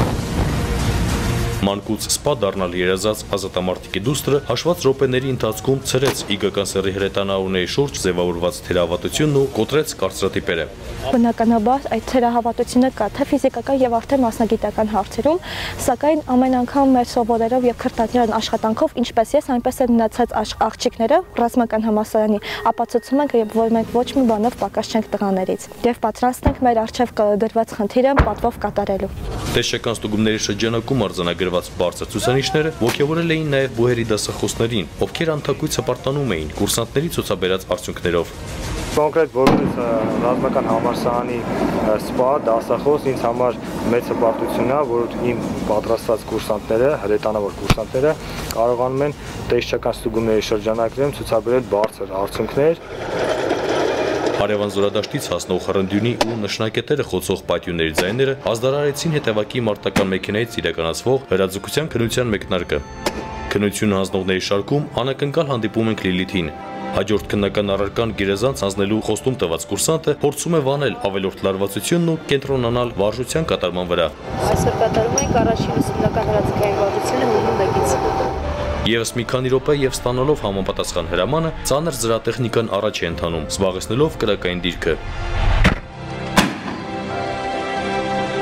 Մանկուց սպա դառնալ երազած ազատամարտիկի դուստրը հաշված րոպեների ընթացքում ցրեց Իգական սեռի հրետանաուրների շուրջ ձևավորված թերահավատությունն ու կոտրեց կարծրատիպերը։
Բնականաբար այդ թերահավատությունը կա թե ֆիզիկական եւ արդեն մասնագիտական հարցերում, սակայն ամեն անգամ մեր սովորերով եւ քրտատյան աշխատանքով, ինչպես ես, այնպես էլ մնացած աղջիկները ռազմական համալսարանի ապացուցում ենք, որ մենք ոչ մի բանով պակաս չենք տղաներից եւ պատրաստ ենք մեր արժեվ դրված խնդիրը պատվով կատարելու։
Տեսչական ստուգումների շրջանակում արձանագրված բարձր ցուցանիշները ոգևորել էին նաեւ բուհերի դասախոսներին, ովքեր անթակույց հպարտանում էին կուրսանտների ցուցաբերած արդյունքներով։
Կոնկրետ որպես ռազմական համալսարանի սպա դասախոս ինձ համար մեծ հպարտություն է, որ իմ պատրաստված կուրսանտները, հրետանավոր կուրսանտները կարողանում են տեսչական ստուգումների շրջանակներում ցուցաբերել բարձր արդյունքներ։
Հարևան զորադաշտից հասնող խռնդյունի ու նշանակետերը խոցող պատյունների ձայները ազդարարեցին հետևակի մարտական մեքենայից իրականացվող հրաձգության քննության մեկնարկը։ Քննություն հանձնողների շարքում անակնկալ հանդիպում ենք Լիլիթին։ Հաջորդ քննական առարկան գերազանց հանձնելու խոստում տված կուրսանտը փորձում է վանել ավելորդ լարվածությունն ու կենտրոնանալ վարժության կատարման վրա։
Այսօր կատարում ենք առաջին ուսումնական հրաձգային վարժությունը հունի մեկից։
Եվս մի քանի րոպե եւ ստանալով համապատասխան հրամանը ծանր զրատեխնիկան առաջ է ընթանում, զբաղեցնելով կրակային դիրքը։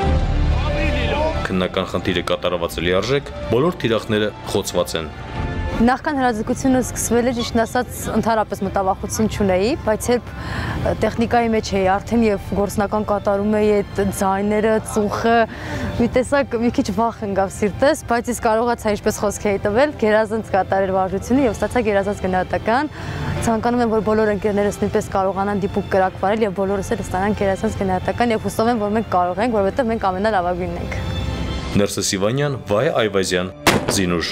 Քննական խնդիրը կատարված է լիարժեք, բոլոր թիրախները խոցված են։
Նախքան հրաձգությունը սկսվել է, ճիշտ ասած, ընդհանրապես մտավախություն չունեի, բայց երբ տեխնիկայի մեջ էի արդեն եւ գործնական կատարում էի այդ ձայները, ծուխը, մի տեսակ մի քիչ վախ ընկավ սիրտես, բայց ես կարողացա ինչպես խոսք էի տվել, գերազանց կատարել վարժությունը եւ ստացա գերազանց գնահատական։ Ցանկանում եմ, որ բոլոր ընկերներս նույնպես կարողանան դիպուկ կրակ վարել եւ բոլորս էլ ստանան գերազանց գնահատական եւ հուսով եմ, որ մենք կարող ենք, որովհետեւ մենք ամենալավագույնն ենք։
Ներսե Սիվանյան, Վայ Այվազյան, Զինուշ։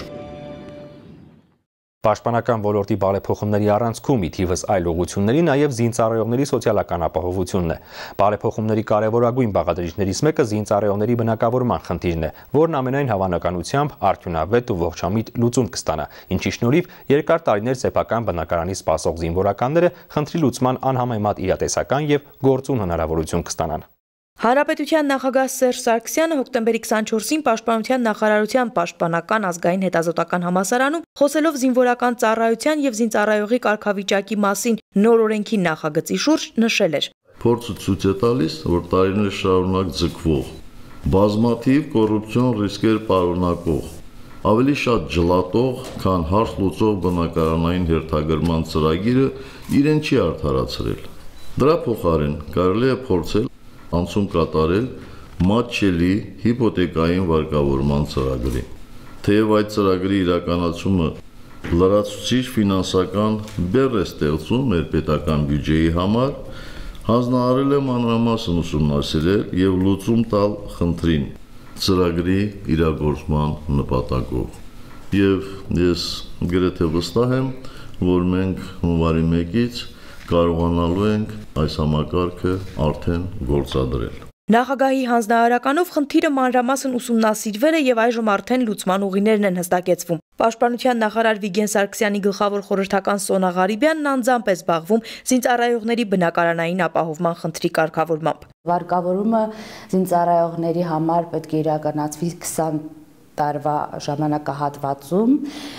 Պաշտպանական ոլորտի բարեփոխումների առանցքում ի թիվս այլ ուղղությունների նաև զինծառայողների սոցիալական ապահովությունն է։ Բարեփոխումների կարևորագույն բաղադրիչներից մեկը զինծառայողների բնակավորման խնդիրն է, որն ամենայն հավանականությամբ արդյունավետ ու ողջամիտ լուծում կստանա, ինչի շնորհիվ երկար տարիներ սեփական բնակարանի սպասող զինվորականները խնդրի լուծման անհամեմատ իրատեսական եւ գործուն հնարավորություն կստանան։
Հանրապետության նախագահ Սերժ Սարգսյանը հոկտեմբերի քսանչորսին Պաշտպանության նախարարության Պաշտպանական ազգային հետազոտական համալսարանում խոսելով զինվորական ծառայության եւ զինծառայողի կարգավիճակի մասին նոր օրենքի նախագծի շուրջ նշել էր.
Փորձը ցույց է տալիս, որ տարիներ շարունակ ձգվող, բազմաթիվ կոռուպցիոն ռիսկեր պարունակող, ավելի շատ ջլատող, քան հարց լուծող բնակարանային հերթագրման ծրագիրը իրեն չի արդարացրել։ Դրա փոխարեն կարելի է փորձել անցում կատարել մատչելի հիպոթեկային վարկավորման ծրագրի։ Թեև այդ ծրագրի իրականացումը լրացուցիչ ֆինանսական բեռ է ստեղծում մեր պետական բյուջեի համար, հանձնարարել է մանրամասն ուսումնասիրել եւ լուծում տալ խնդրին ծրագրի իրագործման նպատակով։ Եվ ես գրեթե վստահ եմ, որ մենք հունվարի մեկից կարողանալու ենք այս համակարգը արդեն գործադրել։
Նախագահի հանձնարարականով խնդիրը մանրամասն ուսումնասիրվել է եւ այժմ արդեն լուծման ուղիներն են հստակեցվում։ Պաշտպանության նախարար Վիգեն Սարգսյանի գլխավոր խորհրդական Սոնա Ղարիբյանն անձամբ է զբաղվում զինծառայողների բնակարանային ապահովման խնդրի կարգավորմամբ։
Վարկավորումը զինծառայողների համար պետք է իրականացվի քսան տարվա ժամանակահատվածում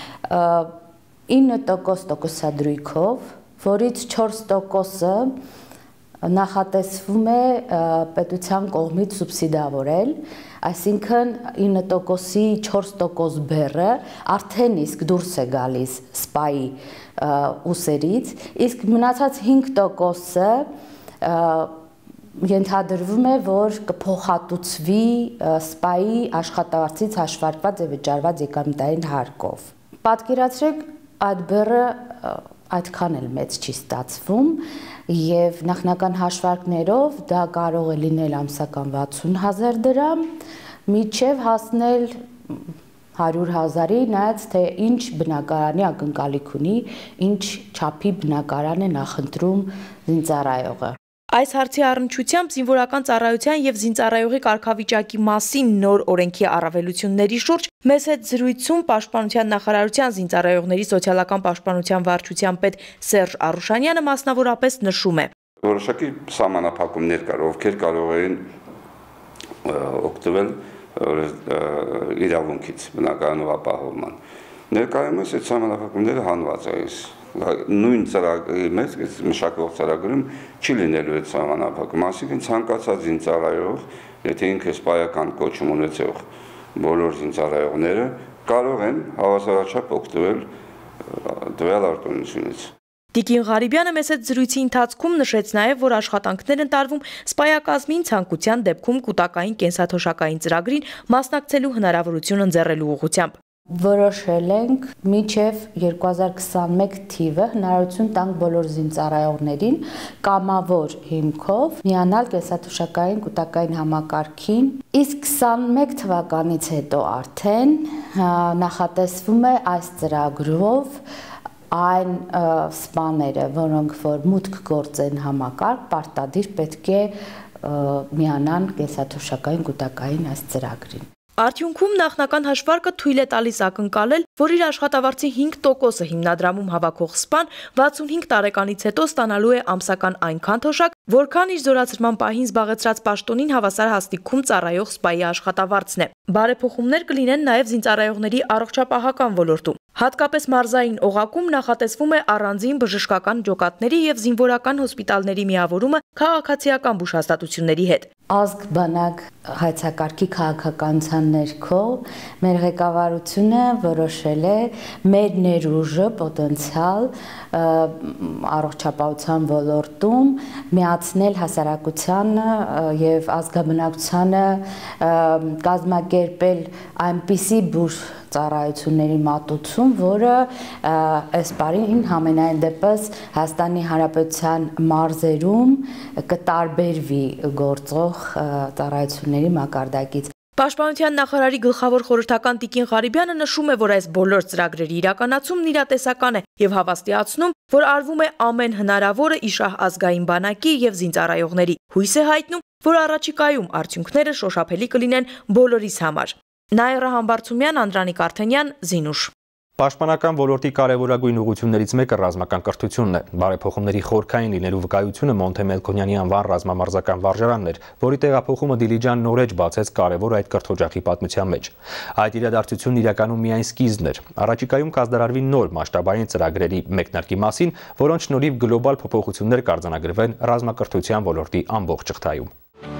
ինը տոկոս տոկոսադրույքով, որից չորս տոկոսը նախատեսվում է պետության կողմից սուբսիդավորել, այսինքն ինը տոկոսի չորս տոկոս բեռը արդեն իսկ դուրս է գալիս սպայի ուսերից, իսկ մնացած հինգ տոկոսը ենթադրվում է, որ կփոխհատուցվի սպայի աշխատավարձից հաշվարկված եւ վճարված եկամտային հարկով։ Պատկերացրեք, այդ բեռը այդքան էլ մեծ չի ստացվում եւ նախնական հաշվարկներով դա կարող է լինել ամսական վաթսուն հազար դրամ, մինչեւ հասնել հարյուր հազարի, նայած թե ինչ բնակարանի ակնկալիք ունի, ինչ չափի բնակարան է նախընտրում զինծառայողը։
Այս հարցի առնչությամբ զինվորական ծառայության եւ զինծառայողի կարգավիճակի մասին նոր օրենքի առավելությունների շուրջ մեզ հետ զրույցում Պաշտպանության նախարարության զինծառայողների սոցիալական պաշտպանության վարչության պետ Սերժ Արուշանյանը մասնավորապես նշում է.
Որոշակի սահմանափակումներ կար, ովքեր կարող էին օգտվել իրավունքից բնակարանով ապահովման։ Ներկայումս այդ սահմանափակումները հանված է։ Նույն ծրագրի մեջ մշակվող ծրագրում չի լինելու այդ սահմանափակում, այսինքն ցանկացած զինծառայող, եթե ինքը սպայական կոչում ունեցող բոլոր զինծառայողները կարող են հավասարաչափ օգտվել տվյալ արտոնությունից։
Տիկին Ղարիբյանը մեծ այդ զրույցի ընթացքում նշեց նաև, որ աշխատանքներ են տարվում սպայակազմին ցանկության դեպքում կൂട്ടակային կենսաթոշակային ծրագրին մասնակցելու հնարավորություն ընձեռելու ուղղությամբ։
Որոշել ենք մինչև երկու հազար քսանմեկ թիվը հնարավորություն տանք բոլոր զինծառայողներին կամավոր հիմքով միանալ կենսաթոշակային կൂട്ടակային համակարգին, իսկ քսանմեկ թվականից հետո արդեն նախատեսվում է այս ծրագրով այն սպաները, որոնք որ մուտք գործեն համակարգ, պարտադիր պետք է միանան կենսաթոշակային կൂട്ടակային այս ծրագրին։
Արդյունքում նախնական հաշվարկը թույլ է տալիս ակնկալել, որ իր աշխատավարձի հինգ տոկոսը հիմնադրամում հավաքող սպան վաթսունհինգ տարեկանից հետո ստանալու է ամսական այնքան թոշակ, որքան իր զորացրման պահին զբաղեցրած պաշտոնին հավասար հաստիքում ծառայող սպայի աշխատավարձն է։ Բարեփոխումներ կլինեն նաև զինծառայողների առողջապահական ոլորտում։ Հատկապես մարզային օղակում նախատեսվում է առանձին բժշկական ջոկատների եւ զինվորական հոսպիտալների միավորումը քաղաքացիական բուժհաստատությունների հետ։
Ազգ բանակ հայցակարգի քաղաքականության ներքո մեր ղեկավարությունը որոշել է մեր ներուժը պոտենցիալ առողջապահության ոլորտում միացնել հասարակությանը եւ ազգաբնակչությանը, կազմակերպել այնպիսի բուժ ծառայությունների մատուցում, որը այս բարին համենայն դեպս Հայաստանի Հանրապետության մարզերում կտարբերվի գործող ծառայությունների մակարդակից։
Պաշտպանության նախարարի գլխավոր խորհրդական Տիկին Ղարիբյանը նշում է, որ այս բոլոր ծրագրերի իրականացումն իրատեսական է եւ հավաստիացնում, որ արվում է ամեն հնարավորը իշահ ազգային բանակի եւ զինծառայողների։ Հույս է հայտնում, որ առաջիկայում արդյունքները շոշափելի կլինեն բոլորիս համար։ Նաիրա Համբարձումյան, Անդրանիկ Արթենյան, Զինուշ։
Պաշտպանական ոլորտի կարևորագույն ուղղություններից մեկը ռազմական կրթությունն է։ Բարեփոխումների խորքային լինելու վկայությունը Մոնթե Մելքոնյանի անվան ռազմամարզական վարժարանն էր, որի տեղափոխումը Դիլիջան նորեջ բացեց կարևոր այդ կրթօջախի պատմության մեջ։ Այդ իրադարձությունն իրականում միայն սկիզբն էր։ Առաջիկայում կազմարարվի նոր մասշտաբային ծրագրերի մեկնարկի մասին, որոնց շնորհիվ գլոբալ փոփոխություններ կարձանագրվեն ռազմակրթության ոլորտի ամբողջ շղթայում։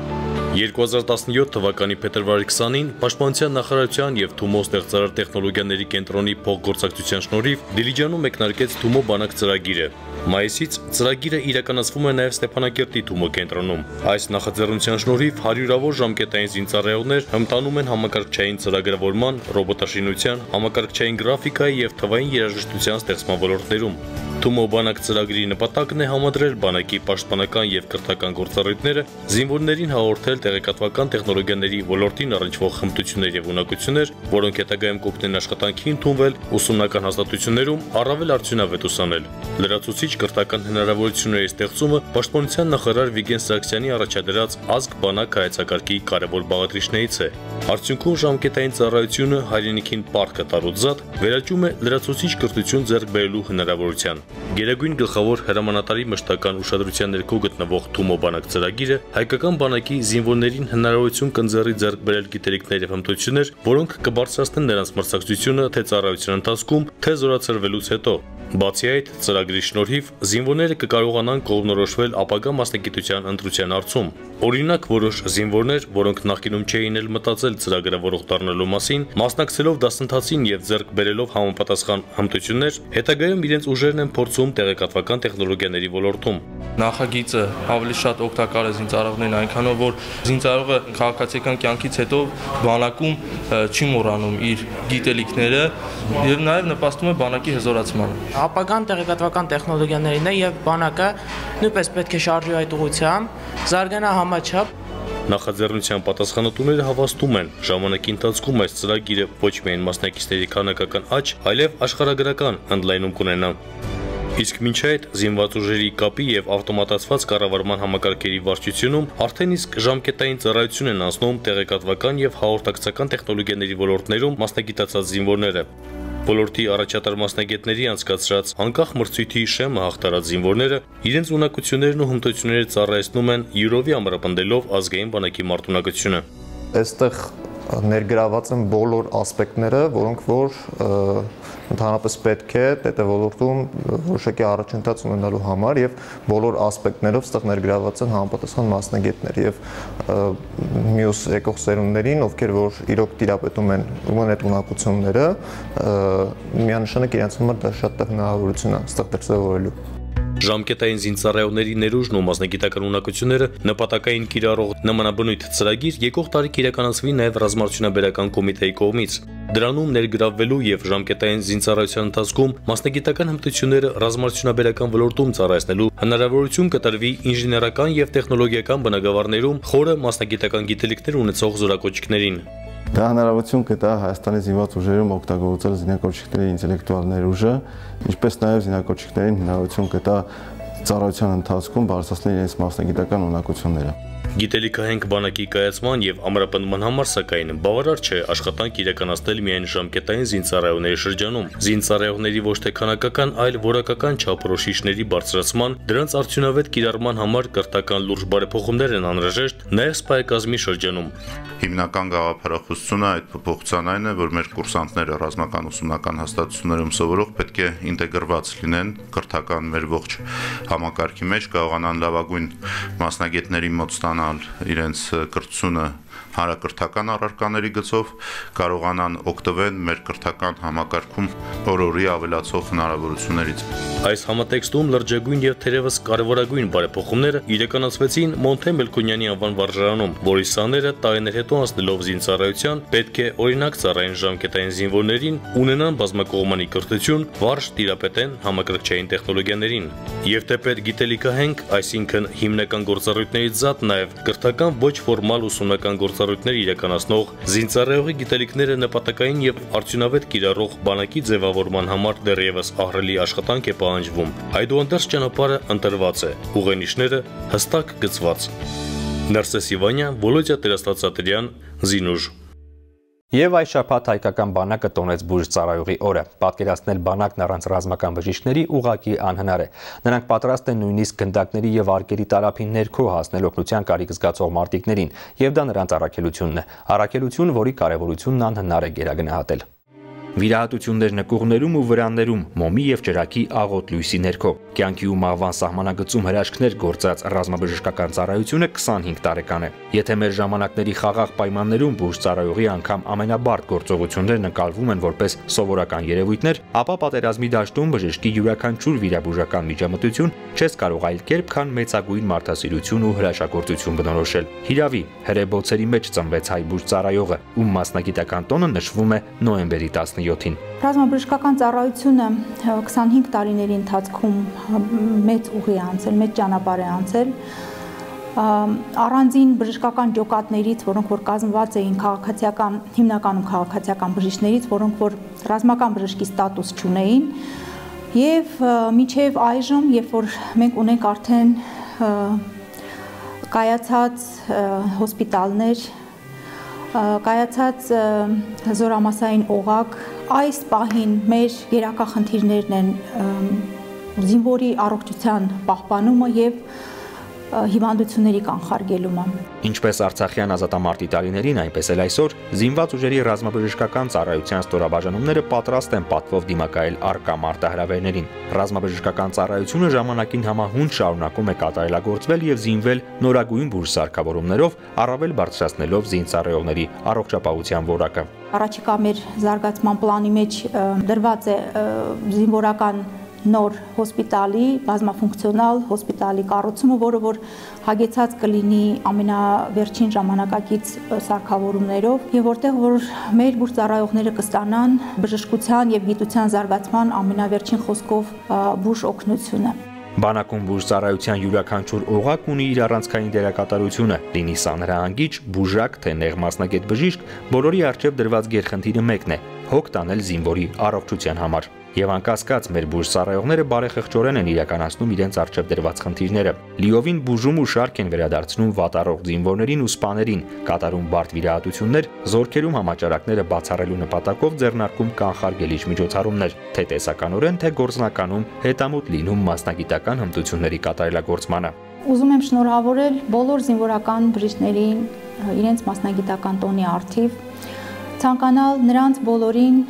երկու հազար տասնյոթ թվականի փետրվարի քսանին Պաշտպանության նախարարության եւ Թումո ստեղծարար տեխնոլոգիաների կենտրոնի փոխգործակցության շնորհիվ Դիլիջանում մեկնարկեց Թումո բանակ ծրագիրը։ Մայիսից ծրագիրը իրականացվում է նաև Ստեփանակերտի Թումո կենտրոնում։ Այս նախաձեռնության շնորհիվ հարյուրավոր ժամկետային զինծառայողներ հմտանում են համակարգչային ծրագրավորման, ռոբոտաշինության, համակարգչային գրաֆիկայի եւ թվային երաժշտության ստեղծման ոլորտներում։ Թումո բանակ ծրագրի նպատակն է համադրել բանակի պաշտպանական եւ կրթական գործառույթները, զինվորներին հաղորդել տեղեկատվական տեխնոլոգիաների ոլորտին առնչվող հմտություններ եւ ունակություններ, որոնք հետագայում կօգնեն աշխատանքի ընդունվել ուսումնական հաստատություններում առավել արդյունավետ ուսանել։ Լրացուցիչ կրթական հնարավորությունների ստեղծումը Պաշտպանության նախարար Վիգեն Սարգսյանի առաջադրած ազգ բանակ հայեցակարգի կարևոր բաղադրիչներից է։ Արդյունքում ժամկետային ծառայությունը հայրենիքին պարտք տարուձատ վերաճում է լրացուցիչ կրթություն ձեռք բերելու հնարավորության։ Գերագույն գլխավոր հրամանատարի մշտական ուշադրության ներքո գտնվող Թումո բանակ ծրագիրը հայկական բանակի զինվորներին հնարավորություն կընձեռի ձեռք բերել գիտելիքներ եւ հմտություններ, որոնք կբարձրացնեն նրանց մրցակցությունը թե ծառայության ընթացքում, թե զորացրվելուց հետո։ Բացի այդ, ծրագրի շնորհիվ զինվորները կկարողանան կողմնորոշվել ապագա մասնագիտության ընտրության հարցում։ Օրինակ, որոշ զինվորներ, որոնք նախկինում չէին էլ մտածել ծրագրավորող դառնալու մասին, մասնակցելով դասընթացին եւ ձեռք բերելով համապատասխան հմտություններ, հետագայում իրենց ուժերն են փորձում տեղեկատվական տեխնոլոգիաների ոլորտում։
Նախագիծը ավելի շատ օգտակար է զինծառայողներին այնքանով, որ զինծառայողը քաղաքացիական կյանքից հետո բանակում չի մոռանում իր գիտելիքները եւ նաեւ նպաստում է բանակի հզորացմանը։
Ապագան տեղեկատվական տեխնոլոգիաներն է եւ բանակը նույնպես պետք է շարժի այդ ուղղությամբ, զարգանա համաչափ։
Նախաձեռնության պատասխանատուները հավաստում են, ժամանակի ընթացքում այս ծրագիրը ոչ միայն մասնակիցների քանակական աճ, այլև աշխարհագրական ընդլայնում կունենա։ Իսկ մինչ այդ զինված ուժերի կապի եւ ավտոմատացված կառավարման համակարգերի վարչությունում արդեն իսկ ժամկետային ծառայություն են անցնում տեղեկատվական եւ հաղորդակցական տեխնոլոգիաների ոլորտներում մասնագիտացած զինվորները։ Ոլորտի առաջատար մասնագետների անցկացրած անկախ մրցույթի շեմը հաղթարած զինվորները իրենց ունակություններն ու հմտությունները ծառայեցնում են յուրովի ամրապնդելով ազգային բանակի մարտունակությունը։
Այստեղ ներգրաված են բոլոր ասպեկտները, որոնք որ ընդհանրապես պետք է ՏՏ ոլորտում որոշակի առաջընթաց ունենալու համար եւ բոլոր ասպեկտներով ստեղ ներգրաված են համապատասխան մասնագետներ եւ մյուս եկող սերունդներին, ովքեր որ իրոք տիրապետում են ումն այդ ունակությունները, միանշանակ իրենց համար դա շատ հնարավորություն է ստեղ դրսևորելու։
Ժամկետային զինծառայողների ներուժն ու մասնագիտական ունակությունները նպատակային կիրառող նմանաբնույթ ծրագիր եկող տարի կիրականացվի նաև ռազմարտունաբերական կոմիտեի կողմից։ Դրանում ներգրավվելու եւ ժամկետային զինծառայության ընթացքում մասնագիտական հմտությունները ռազմարտունաբերական ոլորտում ծառայեցնելու հնարավորություն կտրվի ինժեներական եւ տեխնոլոգիական բնագավառներում խորը մասնագիտական գիտելիքներ ունեցող զորակոչիկներին։
Դա հնարավորություն կտա Հայաստանի զինված ուժերում օգտագործել զինակոչիկների ինտելեկտուալ ներուժը, ինչպես նաև զինակոչիկներին հնարավորություն կտա ծառայության ընթացքում բարձրացնել իրենց մասնագիտական ունակությունները։
Գիտելիքահենք բանակի կայացման եւ ամրապնդման համար սակայն բավարար չէ աշխատանք իրականացնել միայն ժամկետային զինծառայողների շրջանում։ Զինծառայողների ոչ թե քանակական, այլ որակական չափորոշիչների բարձրացման, դրանց արդյունավետ կիրառման համար կրթական լուրջ բարեփոխումներ են անհրաժեշտ նաեւ սպայակազմի շրջանում։
Հիմնական գաղափարախոսությունը այդ փոփոխության այն է, որ մեր կուրսանտները ռազմական ուսումնական հաստատություններում սովորող պետք է ինտեգրված լինեն կրթական մեր ողջ համակարգի մեջ, կարողանան լավագույն մասնագետների մոտ ստանալ իրենց կրթությունը հանրակրթական առարկաների գծով, կարողանան օգտվել մեր կրթական համակարգում օրորի ավելացող հնարավորություններից։
Այս համատեքստում լրջագույն եւ թերևս կարևորագույն բարեփոխումները իրականացվեցին Մոնթե Մելքոնյանի անվան վարժարանում, որի սաները տարիներ հետո անցնելով զինծառայության պետք է օրինակ ծառայեն ժամկետային զինվորներին, ունենան բազմակողմանի կրթություն, վարժ տիրապետեն համակարգչային տեխնոլոգիաներին։ Եվ թեպետ գիտելիքահենք, այսինքն հիմնական գործառույթներից զատ նաեւ կրթական ոչ ֆորմալ ուսումնական գործառույթներ իրականացնող զինծառայողի գիտելիքները նպատակային եւ արդյունավետ կիրառող բանակի ձևավորման համար դեռևս ահռելի աշխատանք է պահանջվում։ Այդուհանդերձ ճանապարհը ընտրված է, ուղենիշները հստակ գծված։ Նարսես Իվանյան, Վոլոդիա Տերաստացատրյան, Զինուժ։
Եվ այս շաբաթ հայկական բանակը տոնեց բուժ ծառայողի օրը։ Պատկերացնել բանակն առանց ռազմական բժիշկների ուղղակի անհնար է։ Նրանք պատրաստ են նույնիսկ գնդակների եւ արկերի տարափին ներքո հասնել օգնության կարիք զգացող մարտիկներին, եւ դա նրանց առաքելությունն է։ Առաքելություն, որի կարեւորությունն անհնար է գերագնահատել։ Վիրահատություններ նկուղներում ու վրաններում, մոմի եւ ջրակի աղոտ լույսի ներքո։ Կյանքի ու մահվան սահմանագծում հրաշքներ գործած ռազմաբժշկական ծառայությունը քսանհինգ տարեկան է։ Եթե մեր ժամանակների խաղաղ պայմաններում բուժ ծառայողի անգամ ամենաբարդ գործողություններն ընկալվում են որպես սովորական երևույթներ, ապա պատերազմի դաշտում բժշկի յուրաքանչյուր վիրաբուժական միջամտություն չես կարող այլ կերպ, քան մեծագույն մարդասիրություն ու հրաշագործություն բնորոշել։ Հիրավի, հրեբոցերի մեջ ծնվեց հայ բուժ ծառայողը, ում մասնագիտական տոնը նշվում է նոյեմբերի տասնյոթին։
Ռազմաբժշկական ծառայությունը քսանհինգ տարիների ընթացքում մեծ ուղի է անցել, մեծ ճանապարհ է անցել։ Առանձին բժշկական ջոկատներից, որոնք որ կազմված էին քաղաքացիական, հիմնականում քաղաքացիական բժիշկներից, որոնք որ ռազմական բժշկի ստատուս չունեին, եւ մինչեւ այժմ, երբ որ մենք ունենք արդեն կայացած հոսպիտալներ, կայացած զորամասային օղակ, այս պահին մեր գերակա խնդիրներն են զինվորի առողջության պահպանումը եւ հիվանդությունների կանխարգելումը։
Ինչպես Արցախյան ազատամարտի տարիներին, այնպես էլ այսօր զինված ուժերի ռազմաբժշկական ծառայության ստորաբաժանումները պատրաստ են պատվով դիմակայել առկա մարտահրավերներին։ Ռազմաբժշկական ծառայությունը ժամանակին համահունչ շարունակում է կատարելագործվել եւ զինվել նորագույն բուժ սարքավորումներով, առավել բարձրացնելով զինծառայողների առողջապահության որակը։
Առաջիկա մեր զարգացման պլանի մեջ դրված է զինվորական նոր հոսպիտալի, բազմաֆունկցիոնալ հոսպիտալի կառուցումը, որը որ հագեցած կլինի ամենավերջին ժամանակակից սարքավորումներով եւ որտեղ որ մեր բուժ ծառայողները կստանան բժշկության եւ գիտության զարգացման ամենավերջին խոսքով բուժ օգնությունը։
Բանակում բուժ ծառայության յուրաքանչյուր օղակ ունի իր առանցքային դերակատարությունը, լինի սա նրահանգիչ, բուժակ, թե նեղ մասնագետ բժիշկ, բոլորի առջև դրված գերխնդիրը մեկն է՝ հոգ տանել զինվորի առողջության համար։ Եվ անկասկած մեր բուժ ծառայողները բարեխղճորեն են իրականացնում իրենց առջև դրված խնդիրները։ Լիովին բուժում ու շարք են վերադարձնում վատառող զինվորներին ու սպաներին, կատարում բարդ վիրահատություններ, զորքերում համաճարակները բացառելու նպատակով ձեռնարկում կանխարգելիչ միջոցառումներ, թե տեսականորեն, թե գործնականում հետամուտ լինում մասնագիտական հմտությունների կատարելագործմանը։
Ուզում եմ շնորհավորել բոլոր զինվորական բժիշկներին իրենց մասնագիտական տոնի առթիվ, ցանկանալ նրանց բոլորին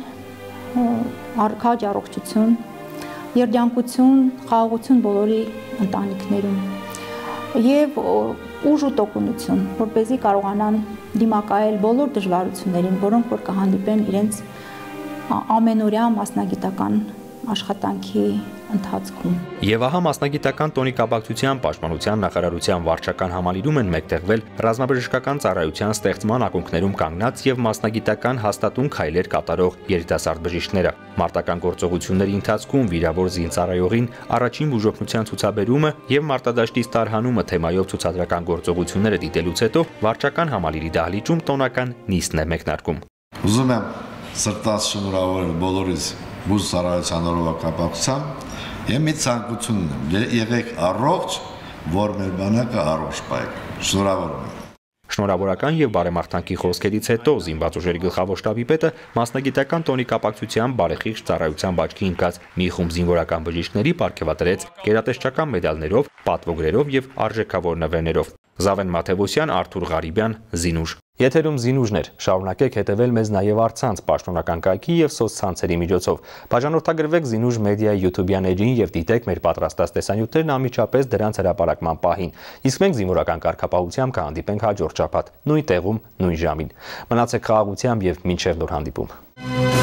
քաջ առողջություն, երջանկություն, խաղաղություն բոլորի ընտանիքներում եւ ուժ ու տոկունություն, որպեսզի կարողանան դիմակայել բոլոր դժվարություններին, որոնք որ կհանդիպեն իրենց ամենօրյա մասնագիտական աշխատանքի ընթացքում։
Եվ ահա մասնագիտական տոնի կապակցության պաշտպանության նախարարության վարչական համալիրում են մեկտեղվել ռազմաբժշկական ծառայության ստեղծման ակունքներում կանգնած եւ մասնագիտական հաստատուն քայլեր կատարող երիտասարդ բժիշկները։ Մարտական գործողությունների ընթացքում վիրավոր զինծառայողին առաջին բուժօգնության ցուցաբերումը եւ մարտադաշտից տարհանումը թեմայով ցուցադրական գործողությունները դիտելուց հետո վարչական համալիրի դահլիճում տոնական նիստն է մեկնարկում։
Ուզում եմ սրտած շնորհավորել բոլորիս բուժ ծառայության օրվա կապակցությամբ եւ մի ցանկություն ունեմ, եղեք առողջ, որ մեր բանակը առողջ պայք։ Շնորհավորում եմ։
Շնորհավորական եւ բարեմաղթանքի խոսքերից հետո զինված ուժերի գլխավոր շտաբի պետը մասնագիտական տոնի կապակցությամբ բարեխիղճ ծառայության բաժքի ընկած մի խումբ զինվորական բժիշկների պարգևատրեց գերատեսչական մեդալներով, պատվոգրերով եւ արժեքավոր նվերներով։ Զավեն Մաթևոսյան, Արթուր Ղարիբյան, Զինուժ։ Եթերում Զինուժներ, շարունակեք հետևել մեզ նաև առցանց պաշտոնական կայքի եւ սոցցանցերի միջոցով։ Բաժանորդագրվեք Զինուժ մեդիայի YouTube-յան էջին եւ դիտեք մեր պատրաստած տեսանյութերն անմիջապես դրանց հրապարակման պահին։ Իսկ մենք զինվորական կարգապահությամբ կհանդիպենք հաջորդ շաբաթ, նույն տեղում, նույն ժամին։ Մնացեք խաղաղությամբ եւ մինչեւ նոր հանդիպում։